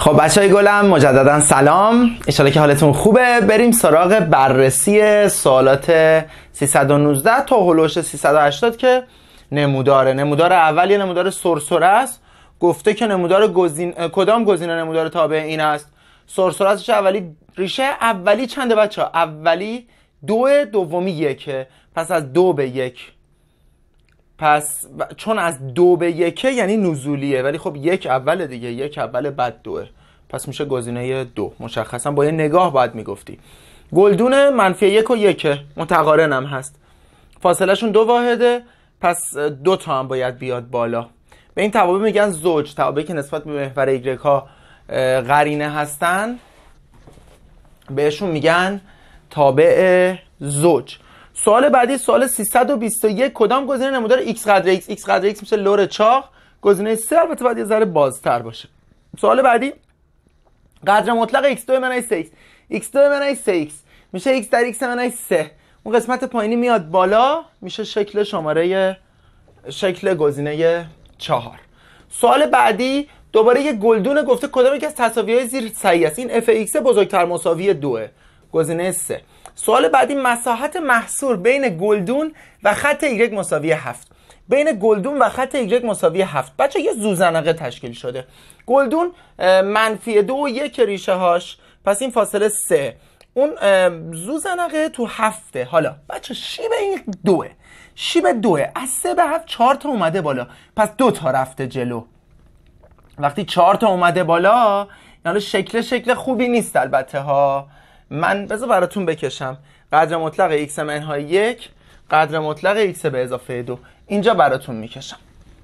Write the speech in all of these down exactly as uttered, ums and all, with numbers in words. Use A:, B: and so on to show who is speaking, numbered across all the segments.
A: خب بچهای گلم مجددا سلام، انشالله که حالتون خوبه. بریم سراغ بررسی سوالات سیصد و نوزده تا هولوش سیصد و هشتاد که نموداره. نمودار اول یه نمودار سرسره است. گفته که نمودار گزین... کدام گزینه نمودار تابع این است؟ سرسره است. اولی ریشه اولی چنده بچه ها؟ اولی دو، دومی یکه. پس از دو به یک، پس چون از دو به یکه یعنی نزولیه، ولی خب یک اول دیگه، یک اول بعد دوه، پس میشه گزینه دو. مشخصا با یه نگاه باید میگفتی. گلدون منفی یک و یکه، متقارن هم هست، فاصله شون دو واحده، پس دو تا هم باید بیاد بالا. به این توابع میگن زوج، توابعی که نسبت به محور ایگرگ ها قرینه هستن بهشون میگن تابع زوج. سوال بعدی سوال سیصد و بیست و یک، کدام گزینه نمودار x قدر x؟ x قدر x میشه لور چاق، گزینه سه البته باید یه ذره بازتر باشه. سوال بعدی قدر مطلق x دو منهای سه x، x دو منهای سه x میشه x در x منهای سه. اون قسمت پایینی میاد بالا، میشه شکل شماره شکل گزینه چهار. سوال بعدی دوباره یه گلدونه، گفته کدام یکی از تساوی‌های زیر صحیح است؟ این f(x) بزرگتر مساوی دوه، گزینه سه. سوال بعدی مساحت محصور بین گلدون و خط ایگرگ مساوی هفت. بین گلدون و خط ایگرگ مساوی هفت بچه یه زوزنقه تشکیل شده. گلدون منفی دو و یک ریشه هاش، پس این فاصله سه. اون زوزنقه تو هفته. حالا بچه شیب این دوه، شیب دوه از سه به هفت چهار تا اومده بالا، پس دو تا رفته جلو. وقتی چهار تا اومده بالا یعنی شکل شکل خوبی نیست البته ها. من بذار براتون بکشم. قدر مطلق x منهای یک، قدر مطلق x به اضافه دو، اینجا براتون میکشم.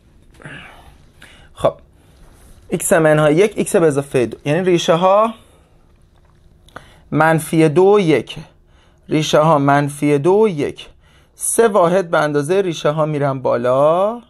A: خب x منهای یک، x به اضافه دو، یعنی ریشه ها منفی دو و یک، ریشه ها منفی دو و یک، سه واحد به اندازه ریشه ها میرن بالا،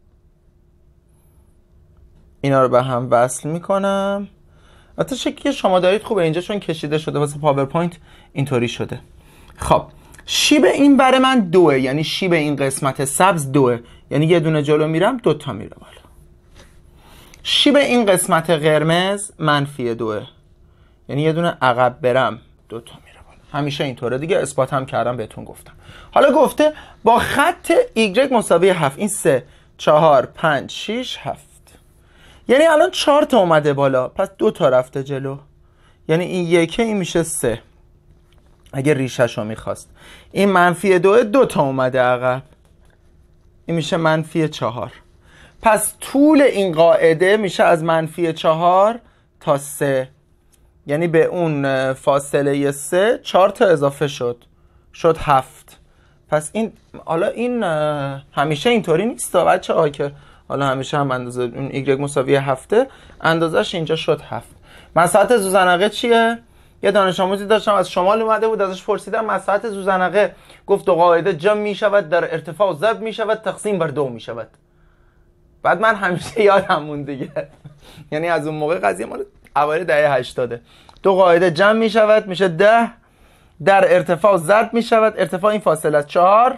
A: اینا رو به هم وصل میکنم. البته شکلی که شما دارید خوبه اینجا چون کشیده شده واسه پاورپوینت اینطوری شده. خب شیب این بره من دوه، یعنی شیب این قسمت سبز دوه، یعنی یه دونه جلو میرم دو تا میره بالا. شیب این قسمت قرمز منفی دوه، یعنی یه دونه عقب برم دو تا میره بالا. همیشه اینطوره دیگه، اثبات هم کردم بهتون گفتم. حالا گفته با خط ایگرگ مساوی هفت، این سه، چهار، پنج، شیش، هفت، یعنی الان چهار تا اومده بالا، پس دو تا رفته جلو، یعنی این یکه، این میشه سه اگه ریشش رو میخواست. این منفی دو، دو تا اومده عقب، این میشه منفی چهار. پس طول این قاعده میشه از منفی چهار تا سه، یعنی به اون فاصله سه چهار تا اضافه شد، شد هفت. پس این حالا این همیشه اینطوری نیست بچه ها که حالا همیشه هم اندازه اون ایگرگ مساوی هفته، اندازش اینجا شد هفت. مساحت زوزنقه چیه؟ یه دانش آموزی داشتم از شمال اومده بود، ازش پرسیدم مساحت زوزنقه، گفت دو قاعده جمع می شود در ارتفاع ضرب می شود تقسیم بر دو می شود. بعد من همیشه یادم مون دیگه یعنی از اون موقع قضیه مال اوایل دهه هشتاده. دو قاعده جمع می شود میشه ده، در ارتفاع ضرب می شود، ارتفاع این فاصله از چهار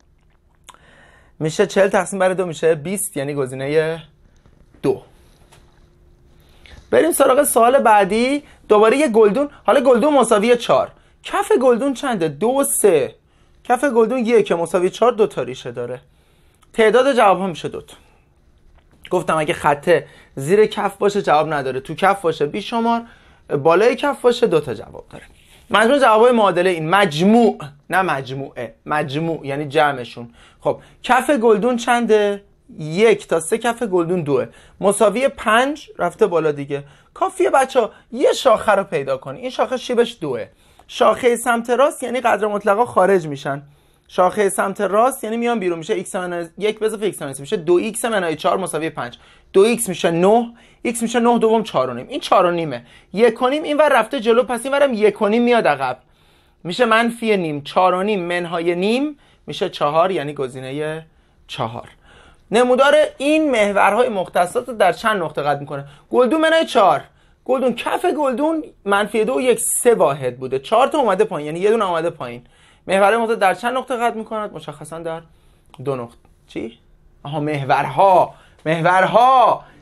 A: میشه چهل تقسیم بر دو میشه بیست، یعنی گزینه دو. بریم سراغ سوال بعدی. دوباره یه گلدون. حالا گلدون مساوی چهار، کف گلدون چنده؟ دو و سه. کف گلدون یک مساوی چهار، دو تا ریشه داره. تعداد جواب ها میشه دو تا. گفتم اگه خطه زیر کف باشه جواب نداره، تو کف باشه بیشمار، بالای کف باشه دو تا جواب داره. مجموع جوابای معادله این، مجموع نه مجموعه، مجموع یعنی جمعشون. خب کف گلدون چنده؟ یک تا سه کف گلدون دوه، مساوی پنج، رفته بالا دیگه. کافیه بچه ها یه شاخه رو پیدا کنی. این شاخه شیبش دوه، شاخه سمت راست یعنی قدر مطلقا خارج میشن، شاخه سمت راست یعنی میان بیرون، میشه x منهای یک به اضافه x منهای میشه دو ایکس منهای چهار مساوی پنج، دو ایکس میشه نه، x میشه نه دوم چهار و نیم، این چهار و نیمه، یک و نیم این ور رفته جلو، پس این ورم یک و نیم میاد عقب، میشه منفی نیم، چهار و نیم منهای نیم میشه چهار، یعنی گزینه چهار. نمودار این محورهای مختصات رو در چند نقطه قطع میکنه؟ گلدون منهای چهار، گلدون کف گلدون منفی دو و یک، سه واحد بوده، چهار تا اومده پایین، یعنی یه دونه اومده پایین. محورهای مختصات در چند نقطه قطع میکند؟ مشخصا در دو نقطه. چی؟ آها محورها، محورها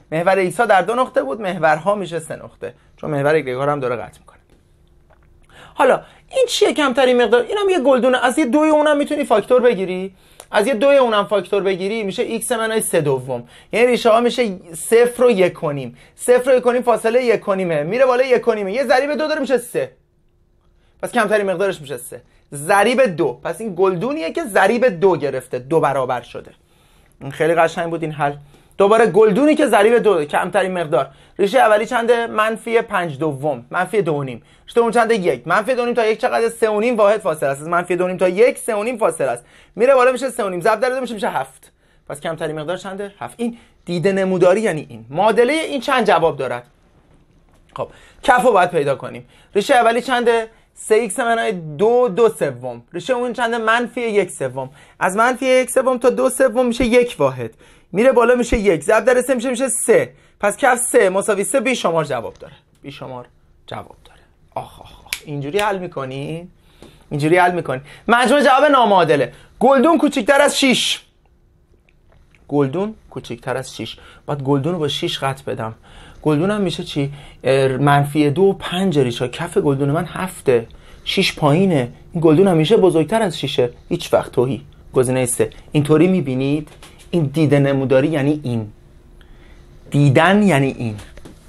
A: محور ایکس ها در دو نقطه بود، محورها میشه سه نقطه، چون محور ایگرگ هم داره قطع میکنه. حالا این چیه کمترین مقدار؟ اینم یه گلدونه، از یه دوی اونم میتونی فاکتور بگیری، از یه دوی اونم فاکتور بگیری میشه ایکس منهای سه دوم، یعنی ریشه ها میشه صفر و یک و نیم. صفر و یک و نیم فاصله یک و نیمه، میره بالا یک و نیمه، یه ضریب دو داره میشه سه، پس کمترین مقدارش میشه سه ضریب دو. پس این گلدونیه که ضریب دو گرفته، دو برابر شده. این خیلی قشنگ بود این حل. دوباره گلدونی که ضریب دو کمترین مقدار. ریشه اولی چنده؟ منفی پنج دوم، منفی دو و نیم. ریشه دوم چنده؟ یک. منفی دو و نیم تا یک چقدر؟ سه و نیم واحد فاصله است. منفی دو و نیم تا یک سه و نیم فاصله است. میره بالا میشه سه و نیم، ضرب در دو میشه میشه هفت. پس کمترین مقدار چنده؟ هفت. این دیده نموداری یعنی این. معادله این چند جواب دارد؟ خب کفو باید پیدا کنیم. ریشه اولی چنده؟ سه ایکس منهای دو دو سوم. ریشه اون چنده؟ منفی یک سوم. از منفی یک سوم تا دو سوم میشه یک واحد، میره بالا میشه یک، ضرب در سه میشه میشه سه. پس کف سه مساوی سه بی شمار جواب داره. بی شمار جواب داره. آخ آخ آخ اینجوری حل میکنی؟ اینجوری حل میکنی. مجموع جواب نامعادله. گلدون کوچیکتر از شش. گلدون کوچیکتر از شش. بعد گلدون رو با شش قطع بدم. گلدون هم میشه چی؟ منفی دو و پنج ریشه. کف گلدون من هفته، شش پایینه. این گلدون هم میشه بزرگتر از ششه. هیچ وقت توهی. گزینه سه. اینطوری میبینید؟ این دیده نموداری یعنی این. دیدن یعنی این.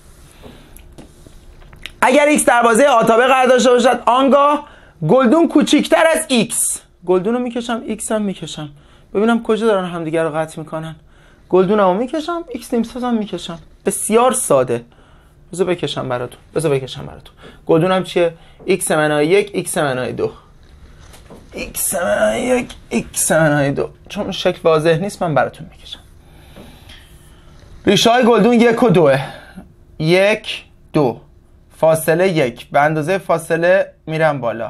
A: اگر x در بازه آتابه قرار داشته باشد آنگاه گلدون کوچیکتر از x. گلدون رو میکشم، x هم میکشم، ببینم کجا دارن همدیگر رو قطع میکنن. گلدون رو میکشم، x نیمساز هم میکشم. بسیار ساده. بذار بکشم براتون، بذار بکشم براتون. گلدون هم چیه؟ x منهای یک x منهای دو. x منهای یک x منهای دو. چون شکل واضح نیست من براتون میکشم. ریشه های گلدون یک و دوه. یک دو فاصله یک، به اندازه فاصله میرم بالا.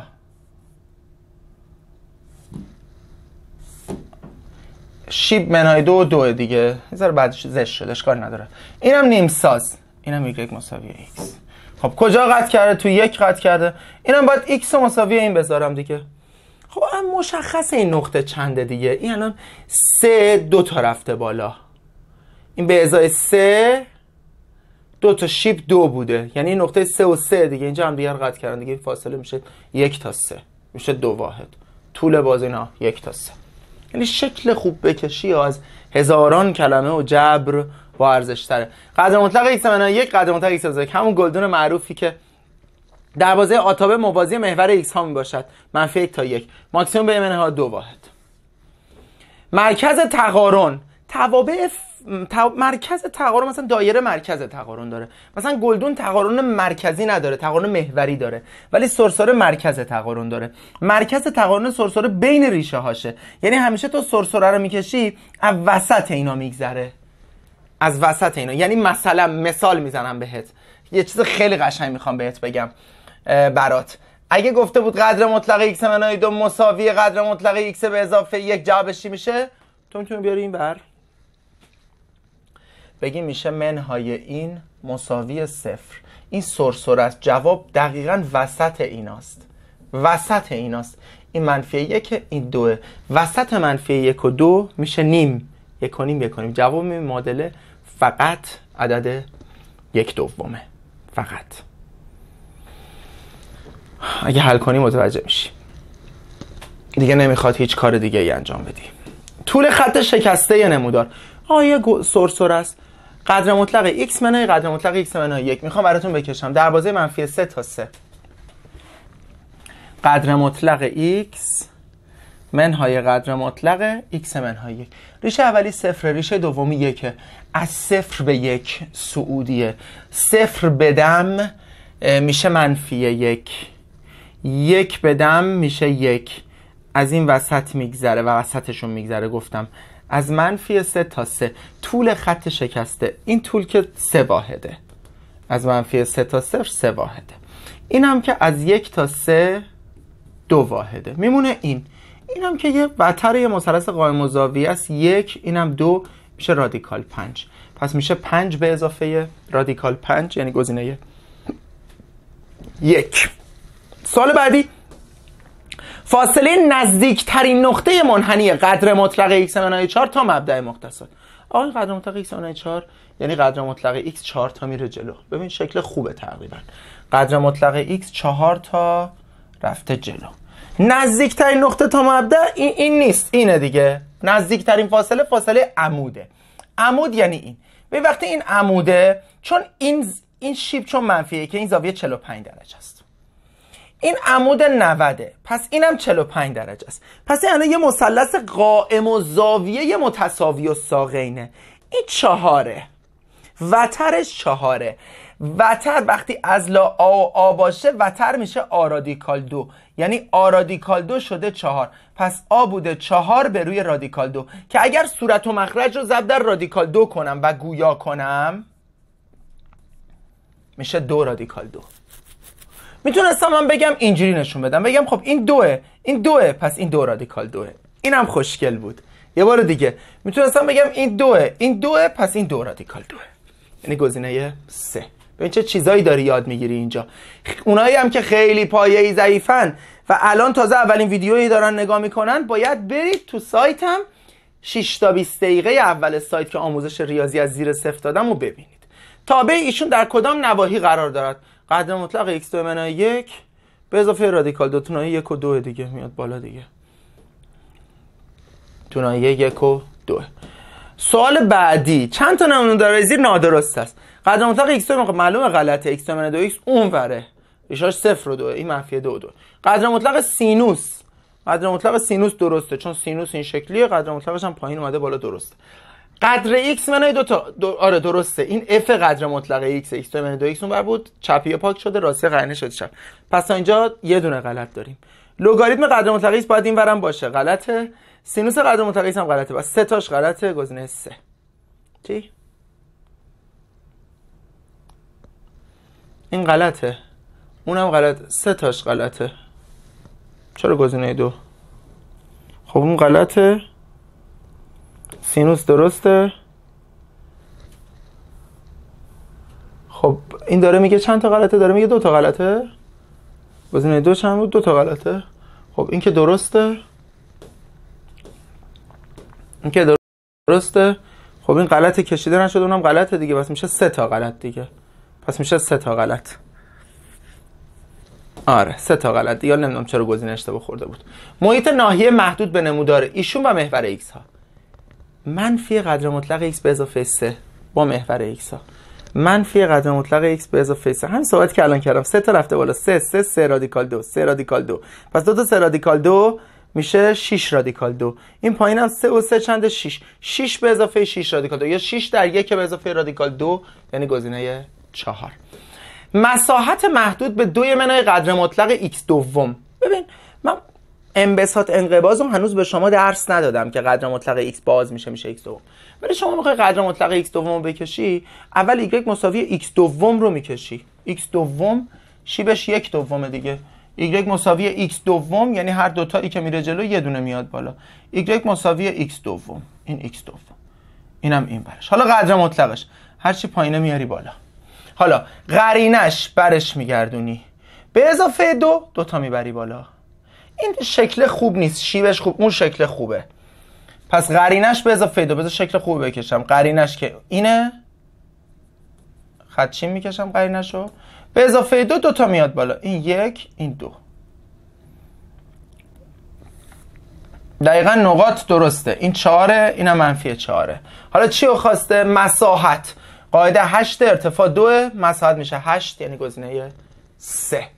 A: شیب منهای دو و دوه دیگه، یه ذره بعدش زشت شده، اشکال نداره. اینم نیم ساز، اینم یک مساوی x. خب کجا قطع کرده؟ تو یک قطع کرده. اینم باید x مساوی این بذارم دیگه. خب مشخص این نقطه چنده دیگه. این الان سه دو تا رفته بالا، این به ازای سه دو تا شیب دو بوده، یعنی این نقطه سه و سه دیگه اینجا هم دیگر قطع کردن دیگه. فاصله میشه یک تا سه، میشه دو واحد. طول بازینا یک تا سه. یعنی شکل خوب بکشی از هزاران کلمه و جبر با ارزش تره. قدر مطلق x منهای یک قدر مطلق x از یک، همون گلدون معروفی که در بازه آتابه موازی محور x ها می باشد، منفی یک تا یک، ماکسیموم به منها دو واحد. مرکز تقارن توابع ف... تو... مرکز تقارن مثلا دایره مرکز تقارن داره. مثلا گلدون تقارن مرکزی نداره، تقارن محوری داره، ولی سرسره مرکز تقارن داره. مرکز تقارن سرسره بین ریشه هاشه، یعنی همیشه تو سرسره رو میکشی از وسط اینا میگذره، از وسط اینا. یعنی مثلا مثال میزنم بهت، یه چیز خیلی قشنگ میخوام بهت بگم برات. اگه گفته بود قدر مطلق x منهای دو مساوی قدر مطلق x به اضافه یک، جوابش چی میشه؟ تو میتونی بیاری این بر بگی میشه منهای این مساوی صفر. این سرسره است. جواب دقیقاً وسط ایناست، وسط ایناست. این منفی یک، این دوه. وسط منفی یک و دو میشه نیم، یک و نیم یک و نیم. جواب این معادله فقط عدد یک دومه، فقط. اگه حل کنی متوجه میشی دیگه نمیخواد هیچ کار دیگه ای انجام بدی. طول خط شکسته نمودار آیه سرسره است. قدر مطلق x منهای قدر مطلق x منهای یک میخوام براتون بکشم در بازه منفی سه تا سه. قدر مطلق x منهای قدر مطلق x منهای یک. ریشه اولی صفر، ریشه دومی یکه. از صفر به یک صعودیه. صفر بدم میشه منفی یک، یک بدم میشه یک. از این وسط میگذره و وسطشون میگذره. گفتم از منفی سه تا سه. طول خط شکسته این طول که سه واحده، از منفی سه تا صفر سه واحده. این هم که از یک تا سه دو واحده. میمونه این این هم که یه وتر یه مثلث قائم الزاویه است. یک، اینم دو، میشه رادیکال پنج. پس میشه پنج به اضافه رادیکال پنج، یعنی گزینه یک. سوال بعدی، فاصله نزدیکترین نقطه منحنی قدر مطلق x منهای چهار تا مبدأ مختصات. آقای قدر مطلق x منهای چهار یعنی قدر مطلق x چهار تا میره جلو. ببین شکل خوبه تقریبا. قدر مطلق x چهار تا رفته جلو. نزدیکترین نقطه تا مبدا این, این نیست، اینه دیگه. نزدیکترین فاصله فاصله عموده. عمود یعنی این. به وقتی این عموده، چون این این شیب چون منفیه که این زاویه چهل و پنج درجه است. این عمود نود، پس اینم چهل و پنج درجه است. پس این یعنی یه مثلث قائم و زاویه متساوی و ساقینه. این چهاره. وترش چهاره. وتر وقتی از لا آ و آ باشه وتر میشه آ رادیکال دو، یعنی آ رادیکال دو شده چهار. پس آ بوده چهار به روی رادیکال دو که اگر صورت و مخرج رو ضرب در رادیکال دو کنم و گویا کنم میشه دو رادیکال دو. میتونستم من بگم اینجوری نشون بدم، بگم خب این دوه، این دوه، پس این دو رادیکال دوه. اینم خوشگل بود. یه بار دیگه میتونستم بگم این دوه، این دوه، پس این دو رادیکال دوه. یعنی گزینه سه. ببین چه چیزایی داری یاد میگیری اینجا. اونایی هم که خیلی پایه‌ای ضعیفن و الان تازه اولین ویدیویی دارن نگاه میکنن، باید برید تو سایتم شش تا بیست دقیقه اول سایت که آموزش ریاضی از زیر صفر دادم و ببینید. تابع ایشون در کدام نواحی قرار دارد؟ قدر مطلق x دو منهای یک به اضافه رادیکال دو تونایی یک و دو دیگه میاد بالا دیگه. تونایی یک و دو. سوال بعدی، چند تا نمودار زیر نادرست است؟ قدر مطلق x دو معلومه غلطه، x دو منهای دو x اون وره. ریشاش صفر و دو، این منفی دو و دو. قدر مطلق سینوس، قدر مطلق سینوس درسته چون سینوس این شکلیه، قدر مطلقش هم پایین اومده بالا درسته. قدر x منهای دو تا دو... آره درسته، این f قدر مطلق x x دو منهای دو x اون بر بود، چپی پاک شده، راستی قرینه شده چپ. پس تا اینجا یه دونه غلط داریم. لگاریتم قدر مطلق x باید این ورم باشه، غلطه. سینوس قدر مطلق x هم غلطه، بس سه تاش غلطه، گزینه سه. چی؟ این غلطه، اونم غلطه، سه تاش غلطه. چرا گزینه دو؟ خب اون غلطه، سینوس درسته. خب این داره میگه چند تا غلطه؟ داره میگه دو تا غلطه. گزینه دو چند بود؟ دو تا غلطه. خب این که درسته، این که درسته. خب این غلطه کشیده نشده، اونم غلطه دیگه، پس میشه سه تا غلط دیگه. پس میشه سه تا غلط. آره سه تا غلط دیگه. نمیدونم چرا گزینه اشتباه خورده بود. محیط ناحیه محدود به نمودار ایشون و محور x ها. منفی قدر مطلق x به اضافه سه با محور x ها. منفی قدر مطلق x به اضافه سه. همین صحبت که الان کردم، سه تا رفته بالا، سه سه سه رادیکال دو، سه رادیکال دو. پس دو تا سه رادیکال دو میشه شش رادیکال دو. این پایین هم سه و سه چنده؟ شش. شش به اضافه شش رادیکال دو یا شش در یک به اضافه رادیکال دو، یعنی گزینه چهار. مساحت محدود به دوی منهای قدر مطلق x دوم. ببین من انبساط انقباض رو هنوز به شما درس ندادم که قدر مطلق x باز میشه میشه x دوم. ولی شما میخوای قدر مطلق x دوم رو بکشی، اول y مساوی x دوم رو میکشی. x دوم شیبش یک دومه دیگه. y مساوی x دوم یعنی هر دوتایی که میره جلو یه دونه میاد بالا. y مساوی x دوم، این x دوم، اینم این برش. حالا قدر مطلقش هرچی پایینه میاری بالا. حالا قرینش برش میگردونی به اضافه دو، دوتا میبری بالا. این شکل خوب نیست، شیبش خوب، اون شکل خوبه. پس قرینش به اضافه دو، بذار شکل خوب بکشم. قرینش که اینه، خدچین میکشم قرینش رو، به اضافه دو دوتا میاد بالا. این یک، این دو. دقیقا نقاط درسته. این چهاره، اینم منفی چهاره. حالا چی رو خواسته؟ مساحت. قاعده هشت، ارتفاع دو، مساحت میشه هشت، یعنی گزینه سه.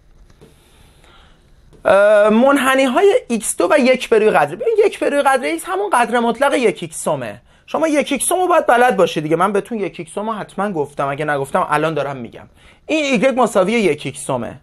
A: منحنی های x دو و یک به روی قدر. ببین یک به روی قدر x همون قدر مطلق یک ایکسومه. شما یک ایکسوم رو باید بلد باشی دیگه. من بهتون یک ایکسوم رو حتما گفتم، اگه نگفتم الان دارم میگم. این y مساوی یک ایکسومه.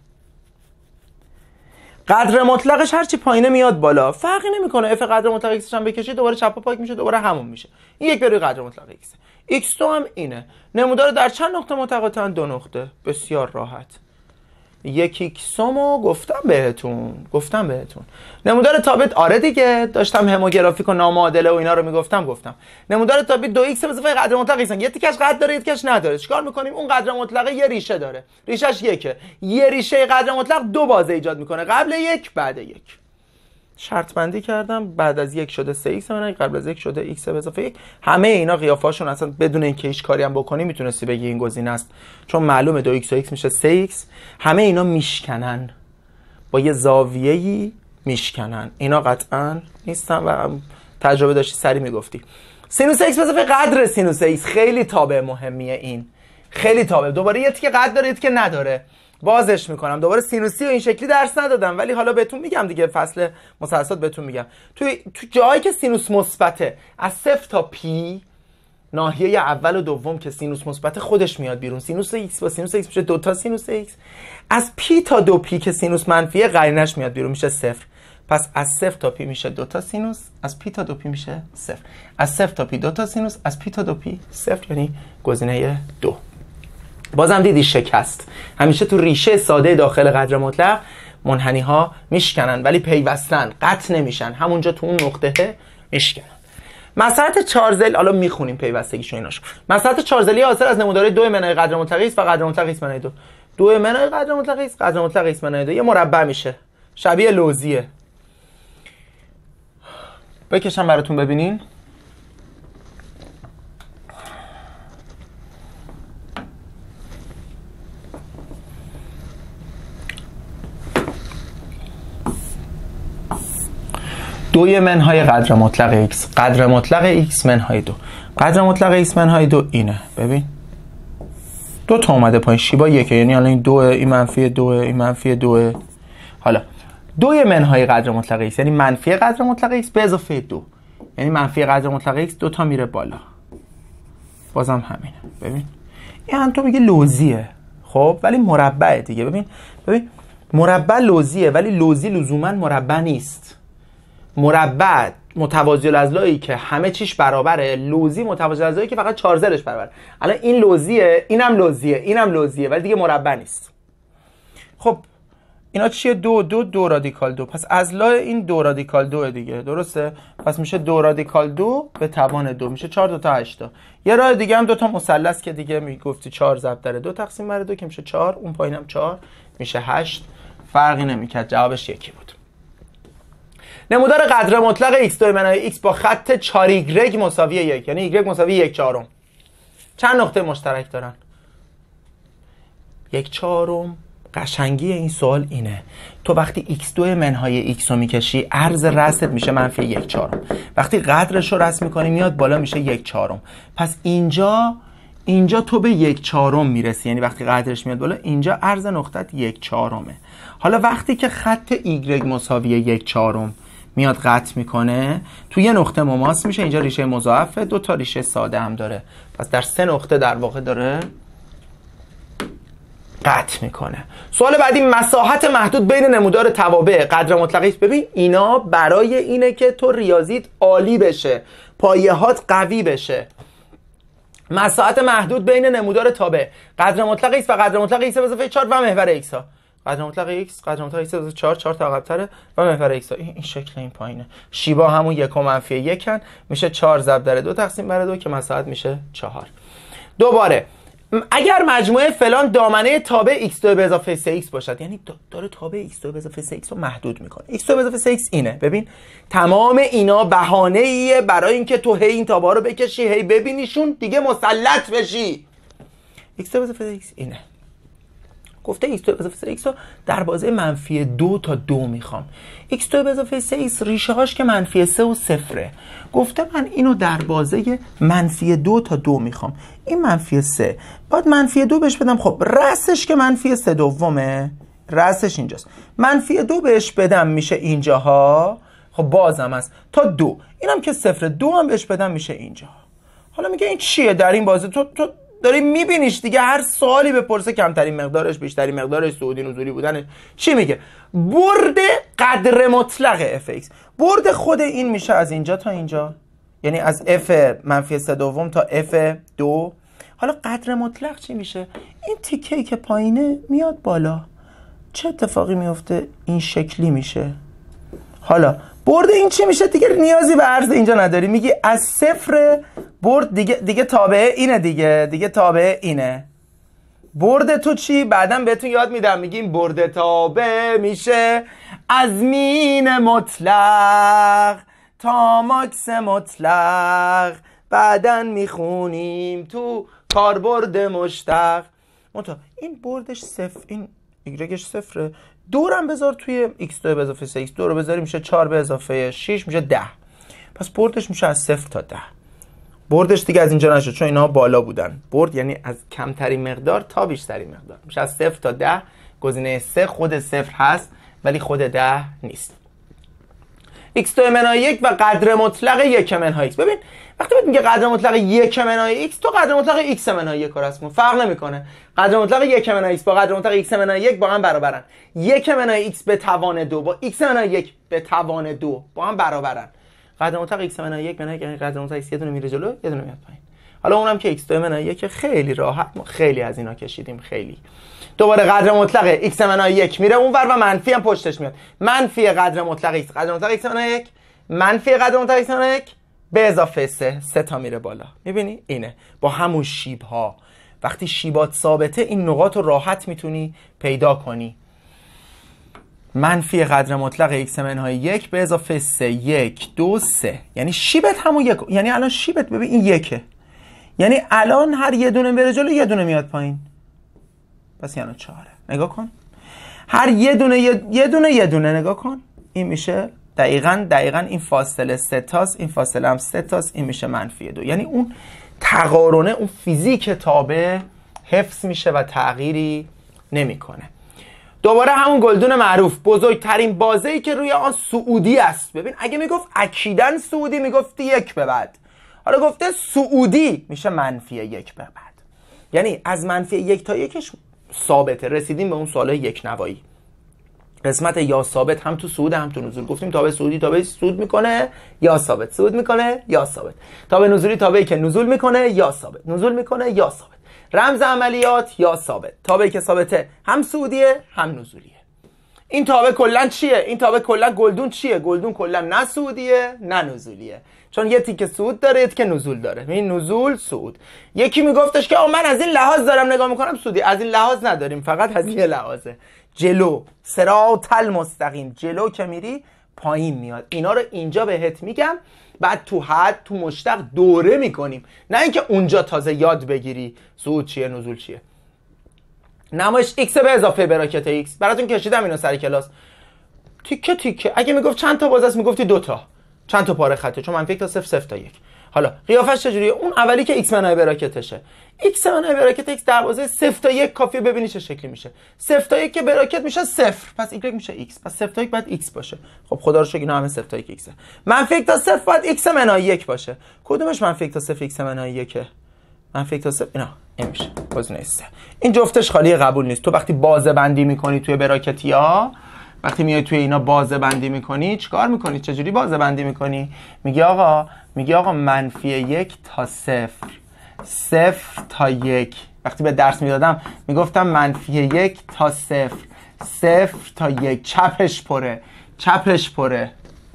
A: قدر مطلقش هرچی پایینه میاد بالا، فرقی نمیکنه. f قدر مطلق x هم بکشی دوباره چپ و پاک میشه، دوباره همون میشه. این یک به روی قدر مطلق x. x دو هم اینه. نمودار در چند نقطه متقاطعن؟ دو نقطه. بسیار راحت. یک ایکسومو گفتم بهتون گفتم بهتون نمودار تابع، آره دیگه داشتم هموگرافیک و نامعادله و اینا رو میگفتم. گفتم نمودار تابع دو ایکس به اضافه قدر مطلق ایکس، یه تیکش قدر داره یه تیکش نداره. چیکار میکنیم؟ اون قدر مطلق یه ریشه داره، ریشش یکه. یه ریشه قدر مطلق دو بازه ایجاد میکنه، قبل یک بعد یک. شرط بندی کردم، بعد از یک شده سه ایکس منهای قبل از یک شده ایکس به اضافه یک. همه اینا قیافه‌شون اصلا بدون اینکه هیچ کاری هم بکنی میتونستی بگی این گزینه است، چون معلومه دو ایکس و ایکس میشه سه ایکس. همه اینا میشکنن، با یه زاویه‌ای میشکنن، اینا قطعا نیستن و تجربه داشتی سری میگفتی. سینوس ایکس به اضافه قدر سینوس ایکس خیلی تابع مهمیه، این خیلی تابع. دوباره یه تیکه قدر داره، یه تیکه نداره، بازش میکنم. دوباره سینوسی و این شکلی درس ندادم، ولی حالا بهتون میگم دیگه، فصل مثلثات بهتون میگم. تو تو جایی که سینوس مثبته، از صفر تا پی ناحیه اول و دوم که سینوس مثبته خودش میاد بیرون. سینوس ایکس با سینوس ایکس میشه دو تا سینوس ایکس. از پی تا دو پی که سینوس منفیه قرینش میاد بیرون، میشه صفر. پس از صفر تا پی میشه دو تا سینوس، از پی تا دو پی میشه صفر. از صفر تا پی دو تا سینوس، از پی تا دو پی صفر، یعنی گزینه دو. بازم دیدی شکست. همیشه تو ریشه ساده داخل قدر مطلق منحنی ها میشکنن ولی پیوستن، قطع نمیشن، همونجا تو اون نقطه میشکنن. مساحت چارزل، حالا میخونیم پیوستگیشو ایناشو. مساحت چارزلی حاصل از نمودار دو منهای قدر مطلق ایکس و قدر مطلق ایکس منهای دو. دو منهای قدر مطلق ایکس، قدر مطلق ایکس منهای دو، یه مربع میشه، شبیه لوزیه. بکشم براتون ببینین. دوی منهای قدر مطلق x، قدر مطلق x منهای دو، قدر مطلق x منهای دو اینه. ببین دو تا اومده پایین، شیبا یکه، یعنی حالا این دوه، این منفی دوه، این منفی دوه. حالا دوی منهای قدر مطلق x یعنی منفی قدر مطلق x به اضافه دو، یعنی منفی قدر مطلق x دو تا میره بالا، بازم همینه. ببین این هم تو میگه لوزیه، خب ولی مربعه دیگه. ببین ببین مربع لوزیه، ولی لوزی لزوما مربع نیست. مربع متوازی الاضلاعی که همه چیش برابره، لوزی متوازی الاضلاعی که فقط چارزلش برابره. الان این لوزیه، اینم لوزیه، اینم لوزیه، ولی دیگه مربع نیست. خب اینا چیه؟ دو دو دو رادیکال دو، پس اضلاع این دو رادیکال دو دیگه، درسته؟ پس میشه دو رادیکال دو به توان دو، میشه چهار دو تا هشت تا. یه راه دیگه هم دو تا مثلث که دیگه میگفتی چهار ضرب در دو تقسیم بر دو که میشه چهار، اون پایینم چهار میشه هشت، فرقی نمیکرد، جوابش یکی بود. نمودار قدر مطلق x دو منهای x با خط چهار ایگرگ مساوی یک، یعنی y مساوی یک چهارم، چند نقطه مشترک دارن؟ یک چهارم. قشنگی این سوال اینه، تو وقتی ایکس دو منهای x رو میکشی، عرض رأست میشه منفی یک چهارم، وقتی قدرش رو رسم میکنی میاد بالا میشه یک چهارم. پس اینجا اینجا تو به یک چهارم میرسی، یعنی وقتی قدرش میاد بالا اینجا عرض نقطت یک چهارمه. حالا وقتی که خط ایگرگ مساوی یک چهارم میاد قطع میکنه، تو یه نقطه مماس میشه، اینجا ریشه مضاعفه، دو تا ریشه ساده هم داره، پس در سه نقطه در واقع داره قطع میکنه. سوال بعدی، مساحت محدود بین نمودار توابع قدر مطلق x. ببین اینا برای اینه که تو ریاضیت عالی بشه، پایه‌هات قوی بشه. مساحت محدود بین نمودار تابع قدر مطلق x و قدر مطلق x به اضافه چهار و محور x ها. قدر مطلق x، قدر مطلق x به اضافه چهار، چهار تا عقب‌تره و محور x ها. این شکل این پایینه. شیبا همون یک و منفی یکن، میشه چهار ضرب در دو تقسیم بر دو که مساحت میشه چهار. دوباره اگر مجموعه فلان دامنه تابع x دو به اضافه سه ایکس باشد، یعنی داره تابع x دو به اضافه سه ایکس رو محدود میکنه. x دو به اضافه سه ایکس اینه. ببین تمام اینا بهانه ایه برای اینکه تو هی این تابع‌ها رو بکشی، هی ببینیشون دیگه مسلط بشی. x دو به اضافه سه ایکس اینه. گفته x دو به اضافه سه ایکس رو در بازه منفی دو تا دو میخوام. x دو به اضافه سه ایکس ریشه هاش که منفی سه و صفره. گفته من اینو در بازه منفی دو تا دو میخوام. این منفی سه باید منفی دو بهش بدم. خب رأسش که منفی سه دومه، رأسش اینجاست، منفی دو بهش بدم میشه اینجاها. خب بازم هست تا دو، اینم که صفر، دو هم بهش بدم میشه اینجا. حالا میگه این چیه در این بازه؟ تو تو داری میبینیش دیگه، هر سوالی بپرسه کمترین مقدارش، بیشترین مقدارش، صعودی نزولی بودنش. چی میگه؟ برد قدر مطلق اف ایکس. برد خود این میشه از اینجا تا اینجا، یعنی از اف منفی سه دوم تا اف دو. حالا قدر مطلق چی میشه؟ این تیکه‌ای که پایینه میاد بالا. چه اتفاقی میفته؟ این شکلی میشه. حالا برد این چی میشه؟ دیگه نیازی به عرض اینجا نداری، میگی از صفر برد دیگه دیگه تابع اینه دیگه دیگه تابع اینه. برد تو چی؟ بعدم بهتون یاد میدم، میگیم برد تابع میشه از مین مطلق تا ماکس مطلق بعدن میخونیم تو کاربرد مشتق. منتها این بردش صفر، این ایگرگش صفره، دورم بذار توی ایکس دو به اضافه سه، ایکس دو رو بذاری میشه چهار به اضافه شش میشه ده. پس بردش میشه از صفر تا ده. بردش دیگه از اینجا نشد چون اینا بالا بودن. برد یعنی از کمترین مقدار تا بیشترین مقدار میشه از صفر تا ده. گزینه سه خود صفر هست ولی خود ده نیست. ایکس دو منهای یک و قدر مطلق یک منهای ایکس. ببین وقتی بهت میگه قدر مطلق یک منهای ایکس، تو قدر مطلق ایکس منهای یک رو رسم کن، فرق نمیکنه. قدر مطلق یک منهای ایکس با قدر مطلق ایکس منهای یک با هم برابرن. یک منهای ایکس به توان دو با ایکس منهای یک به توان دو با هم برابرن. قدر مطلق ایکس منهای یک منهای یک قدر مطلق ایکس یه دونه میره جلو یه دونه میاد پایین. حالا اونم که ایکس دو منهای یک خیلی راحت، ما خیلی از اینا کشیدیم خیلی. دوباره قدر مطلق ایکس منهای یک میره اونور و منفی هم پشتش میاد. منفی قدر مطلق ایکس، قدر مطلق ایکس منهای یک، منفی قدر مطلق ایکس منهای یک به اضافه سه، سه تا میره بالا. میبینی اینه با همون شیب ها. وقتی شیبات ثابته این نقاط رو راحت میتونی پیدا کنی. منفی قدر مطلق ایکس منهای یک به اضافه سه، یک دو سه، یعنی شیبت همون یک، یعنی الان شیبت ببین این یکه، یعنی الان هر یه دونه بره جلو یه دونه میاد پایین، پس یعنی چهاره. نگاه کن هر یه دونه یه, یه دونه یه دونه نگاه کن، این میشه دقیقاً دقیقاً این فاصله سه تاست، این فاصله هم سه تاست، این میشه منفی دو. یعنی اون تقارنه، اون فیزیک تابع حفظ میشه و تغییری نمیکنه. دوباره همون گلدون معروف، بزرگترین بازه‌ای که روی آن سعودی است. ببین اگه میگفت اکیداً سعودی میگفتی یک به بعد، حالا گفته سعودی میشه منفی یک به بعد. یعنی از منفی یک تا یکش ثابته. رسیدیم به اون سوال یک نوایی. قسمت یا ثابت هم تو صعود هم تو نزول. گفتیم تابع سعودی تابعی صعود میکنه یا ثابت، صعود میکنه یا ثابت. تابع نزولی تابعی که نزول میکنه یا ثابت، نزول میکنه یا ثابت. رمز عملیات یا ثابت. تابعی که ثابته هم سعودیه هم نزولیه. این تابع کلا چیه؟ این تابع کلا گلدون چیه؟ گلدون کلا نه سعودیه نه نزولیه، چون یه تیکه صعود داره یه تیکه نزول داره. این نزول صعود. یکی میگفتش که من از این لحاظ دارم نگاه میکنم سعودی، از این لحاظ نداریم، فقط از یه لحاظه. جلو صراط المستقیم، جلو که میری پایین میاد. اینا رو اینجا بهت میگم، بعد تو حد تو مشتق دوره میکنیم، نه اینکه اونجا تازه یاد بگیری صعود چیه نزول چیه. نمایش x به اضافه براکت x براتون کشیدم اینو سر کلاس تیکه تیکه. اگه میگفت چند تا بازه است میگفتی دو تا، چند تا پاره خطه، چون منفی تا صفر صفر تا یک. حالا قیافش چجوریه؟ اون اولی که x منهای براکتشه، x منهای براکت x در بازه صفر تا یک کافیه ببینی چه شکلی میشه. صفر تا یک که براکت میشه صفر، پس y میشه x، پس صفر تا یک باید x باشه. خب خدا رو شکر اینا همه صفر تا یک xه. منفی تا صفر باید x منهای یک باشه. کدومش منفی تا صفر x منهای یکه؟ منفی تا صفر اینا این میشه گزینه سه. این جفتش خالی قبول نیست. تو وقتی بازه بندی میکنی توی براکتیا، وقتی میای توی اینا بازه بندی میکنی چیکار میکنی؟ چجوری بازه بندی میکنی؟ میگی آقا میگی آقا منفی یک تا صفر، صفر تا یک. وقتی به درس میدادم میگفتم منفی یک تا صفر، صفر تا یک. چپش پره، چپش پره.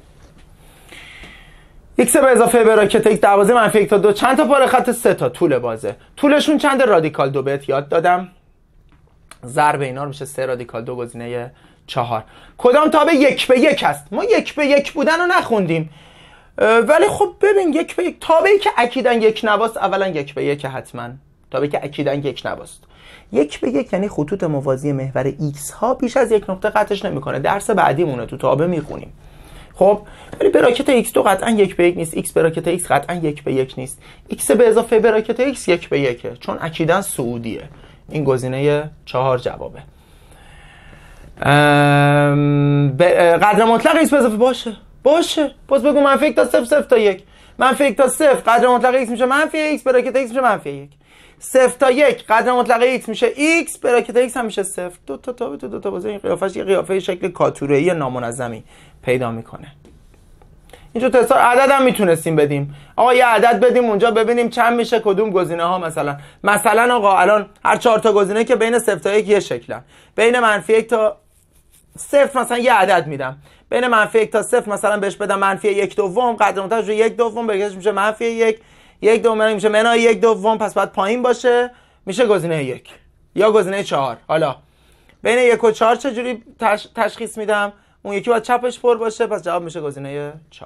A: x به اضافه براکت x در بازه منفی یک تا دو چند تا پاره خط؟ سه تا. طول بازه، طولشون چند؟ رادیکال دو بهت یاد دادم. ضرب اینا رو میشه سه رادیکال دو گزینه چهار. کدام تابع یک به یک هست؟ ما یک به یک بودن رو نخوندیم، ولی خب ببین یک به یک تابعی که اکیداً یک نواست اولا یک به یک حتما. تابعی که اکیداً یک نواست یک به یک یعنی خطوط موازی محور ایکس ها بیش از یک نقطه قطعش نمیکنه. درس بعدیمونه تو تابع میخونیم. خب ولی براکت ایکس دو قطعا یک به یک نیست، x براکت ایکس قطعا یک به یک نیست. x به اضافه براکت ایکس یک به یکه چون اکیداً سعودیه. این گزینه چهار جوابه. قدر مطلق x به اضافه باشه باشه باز بگو منفی یک تا صفر، صفر تا یک. منفی یک تا صفر قدر مطلق x میشه منفی x، براکت x میشه منفی یک. صفر تا یک قدر مطلق x میشه x، براکت x هم میشه صفر. دو تا تابع تو دو تا بازه این قیافش یه قیافه شکل کاتوره‌ای نامنظمی پیدا میکنه. اینجا تستار عدد هم میتونستیم بدیم. آقا یه عدد بدیم اونجا ببینیم چند میشه کدوم گزینه ها. مثلا مثلا آقا الان هر چهار تا گزینه که بین صفر تا یک یه شکلن. بین منفی یک تا صفر مثلا یه عدد میدم. بین منفی یک تا صفر مثلا بهش بدم منفی یک دوم، قدر مطلق یک دوم بگیرش میشه منفی یک، یک دوم میشه منهای یک دوم، پس باید پایین باشه، میشه گزینه یک یا گزینه چهار. حالا بین یک و چهار چجوری تش... تشخیص میدم؟ اون یکی باید چپش پر باشه، پس جواب میشه گزینه چهار.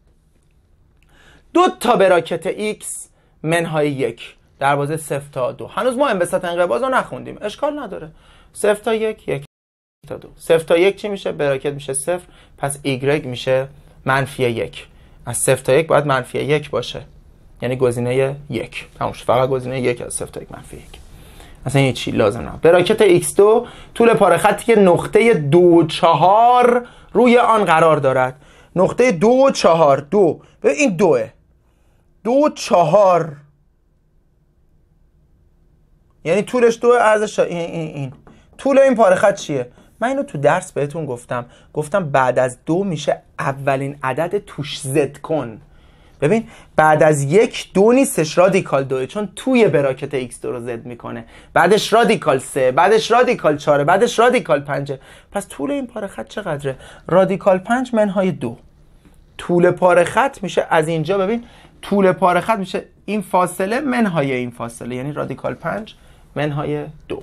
A: دو تا براکت x منهای یک در بازه صفر تا دو. هنوز ما انبساط انقباض رو نخوندیم، اشکال نداره. صفر تا یک، یک تا دو. صفر تا یک چی میشه؟ براکت میشه صفر، پس ایگرگ میشه منفی یک. از صفر تا یک باید منفی یک باشه، یعنی گزینه یک. تموم شد، فقط گزینه یک از صفر تا یک منفی یک. اصلا هیچی لازم نه. براکت ایکس دو طول پاره خطی که نقطه دو و چهار روی آن قرار دارد. نقطه دو و چهار، دو به این دوه، دو و چهار یعنی طولش دو، عرضش این این این. طول این پاره خط چیه؟ من اینو تو درس بهتون گفتم، گفتم بعد از دو میشه اولین عدد توش زد کن. ببین بعد از یک دو نیستش، رادیکال دوه، چون توی براکت ایکس دو رو زد میکنه. بعدش رادیکال سه، بعدش رادیکال چهاره، بعدش رادیکال پنجه. پس طول این پاره خط چقدره؟ رادیکال پنج منهای دو. طول پاره خط میشه از اینجا، ببین طول پاره خط میشه این فاصله منهای این فاصله، یعنی رادیکال پنج منهای دو.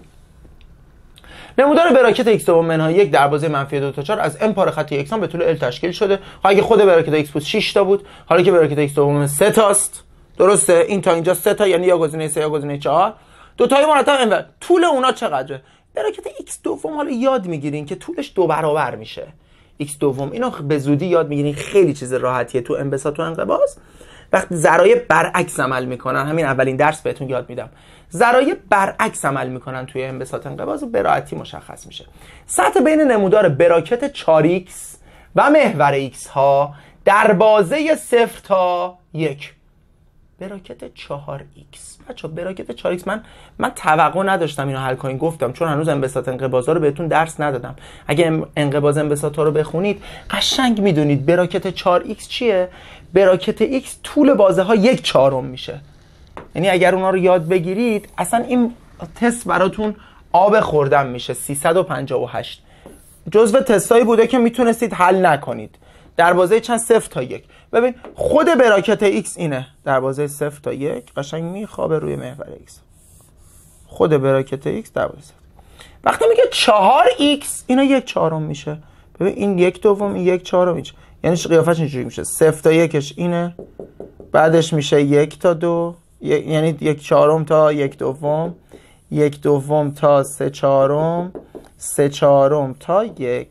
A: نمودار براکت ایکس دوم منهای یک در بازه منفی دو تا چهار از n پاره خط یکسان به طول ال تشکیل شده. اگه خود براکت ایکس بود شش تا بود، حالا که براکت ایکس دوم سه تاست، درسته؟ این تا اینجا سه تا، یعنی یا گزینه سه یا گزینه چهار. دو تای مرتب انور. طول اونا چقدره؟ براکت ایکس دوم حالا یاد میگیرین که طولش دو برابر میشه. ایکس دوم اینو به زودی یاد میگیرین، خیلی چیز راحتیه تو انبساط و انقباض. وقتی ذرایع برعکس عمل میکنن، همین اولین درس بهتون یاد میدم، ذرایع برعکس عمل میکنن توی انبساط انقباض و به راحتی مشخص میشه. سطح بین نمودار براکت چهار ایکس و محور ایکس ها در بازه صفر تا یک. براکت چهار ایکس. بچه براکت چهار ایکس من من توقع نداشتم اینو حل کنین، گفتم چون هنوز انبساط انقباضا رو بهتون درس ندادم. اگه انقباض انبساطا رو بخونید قشنگ میدونید براکت چهار ایکس چیه. براکت ایکس طول بازه ها یک چهارم میشه. یعنی اگر اونا رو یاد بگیرید اصلا این تست براتون آب خوردن میشه. سیصد و پنجاه و هشت جزو تستایی بوده که میتونستید حل نکنید در بازه چند صفر تا یک. ببین خود براکت ایکس اینه در بازه صفر تا یک، قشنگ میخوابه روی محور ایکس. خود براکت ایکس در بازه صفر. وقتی میگه چهار ایکس اینا یک چهارم میشه. ببین این یک دوم، این یک چهارم میشه، یعنی قیافش اینجوری میشه. صفر تا یکش اینه، بعدش میشه یک تا دو، یعنی یک چهارم تا یک دوم، یک دوم تا سه چهارم، سه چهارم تا یک.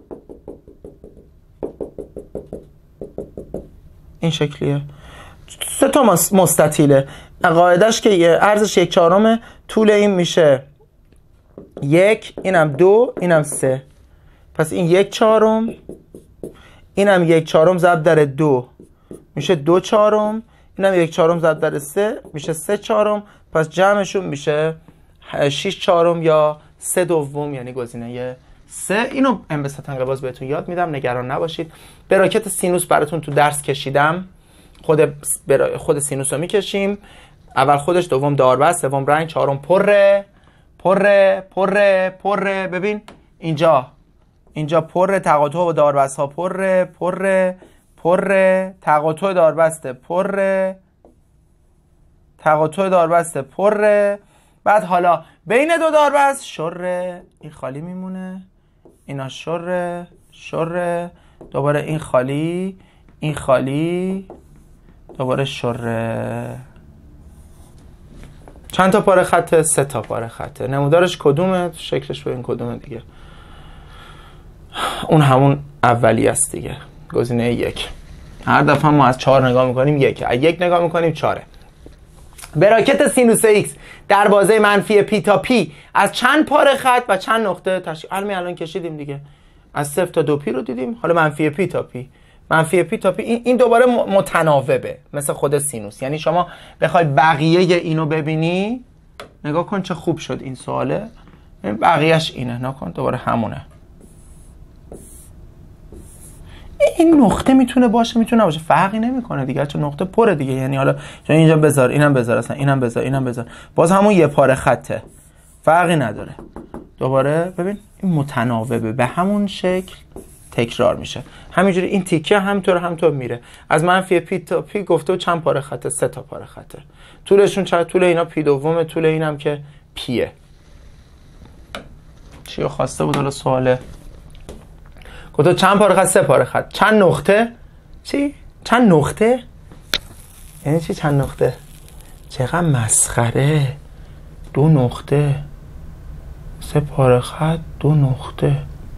A: این شکلیه. سه تا مستطیله. قاعدش که عرضش یک چهارمه، طول این میشه یک، اینم دو، اینم سه. پس این یک چهارم، اینم یک چهارم ضرب در دو میشه دو چهارم، اینم یک چهارم ضرب در سه میشه سه چهارم. پس جمعشون میشه شش چهارم یا سه دوم، یعنی گزینه سه. اینو انبساط انقباض بهتون یاد میدم، نگران نباشید. براکت سینوس براتون تو درس کشیدم. خود برا... خود سینوس رو میکشیم. اول خودش، دوم داربست، سوم رنگ، چهارم پره پره پره پره. ببین اینجا اینجا پره، تقاطع و داربست ها پره پره پره، تقاطع داربسته پره، تقاطع داربسته پره. بعد حالا بین دو داربست شره، این خالی میمونه، اینا شره شره، دوباره این خالی، این خالی، دوباره شره. چند تا پاره خطه؟ سه تا پاره خطه. نمودارش کدومه؟ شکلش ببین کدومه دیگه. اون همون اولی است دیگه، گزینه یک. هر دفعه ما از چهار نگاه میکنیم یک، از یک نگاه میکنیم چهاره. براکت سینوس ایکس در بازه منفی پی تا پی از چند پاره خط و چند نقطه تشکیل. الان الان کشیدیم دیگه، از صفر تا دو پی رو دیدیم، حالا منفی پی تا پی. منفی پی تا پی این, این دوباره متناوبه مثل خود سینوس. یعنی شما بخوای بقیه اینو ببینی، نگاه کن چه خوب شد این سواله، بقیهش اینه، نکن دوباره همونه. این نقطه میتونه باشه میتونه باشه، فرقی نمیکنه دیگه، چون نقطه پره دیگه. یعنی حالا چون اینجا بذار، اینم بذار، اصلا اینم بذار، اینم بذار، باز همون یه پاره خطه، فرقی نداره. دوباره ببین این متناوبه، به همون شکل تکرار میشه. همینجوری این تیکه همینطور همینطور میره. از منفی پی تا پی گفته چند پاره خطه؟ سه تا پاره خطه. طولشون چند؟ طول اینا پی دومه، طول اینم که پیه. چیو خواسته بود حالا سواله؟ گفتم چند پاره خط؟ سه پاره خط. چند نقطه؟ چی؟ چند نقطه؟ یعنی چی چند نقطه؟ چقدر مسخره. دو نقطه، سه پاره خط، دو نقطه.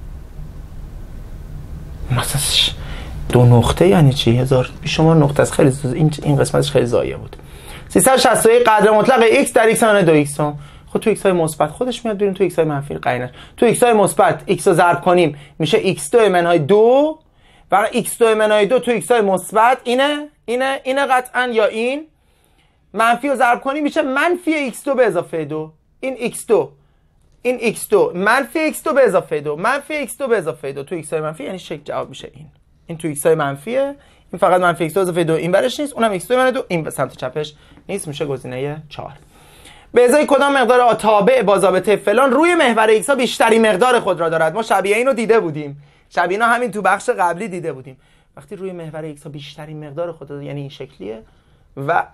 A: مثلا دو نقطه یعنی چی؟ هزار بیشمار نقطه است. خیلی این این قسمتش خیلی ضایع بود. سیصد و شصت و یک قدر مطلق x در x منهای دو x. خب تو x های مثبت خودش میاد بیرون، تو x های منفی قرینش. تو x های مثبت x رو ضرب کنیم میشه x دو منهای دو و x دو منهای دو تو x های مثبت اینه اینه اینه قطعا، یا این منفی رو ضرب کنیم میشه منفی x دو به اضافه دو. این x دو این x دو منفی x دو به اضافه دو منفی x دو به اضافه دو تو x های منفی، یعنی شکل جواب میشه این. این تو x های منفیه، این فقط منفی x دو اضافه دو این برش نیست، اونم x دو منفی دو این سمت چپش نیست، میشه گزینه چهار. به ازای کدام مقدار تابع با ضابطه فلان روی محور x ها بیشترین مقدار خود را دارد؟ ما شبیه اینو دیده بودیم، شبیه اینا همین تو بخش قبلی دیده بودیم. وقتی روی محور x ها بیشترین مقدار خود را، یعنی این شکلیه و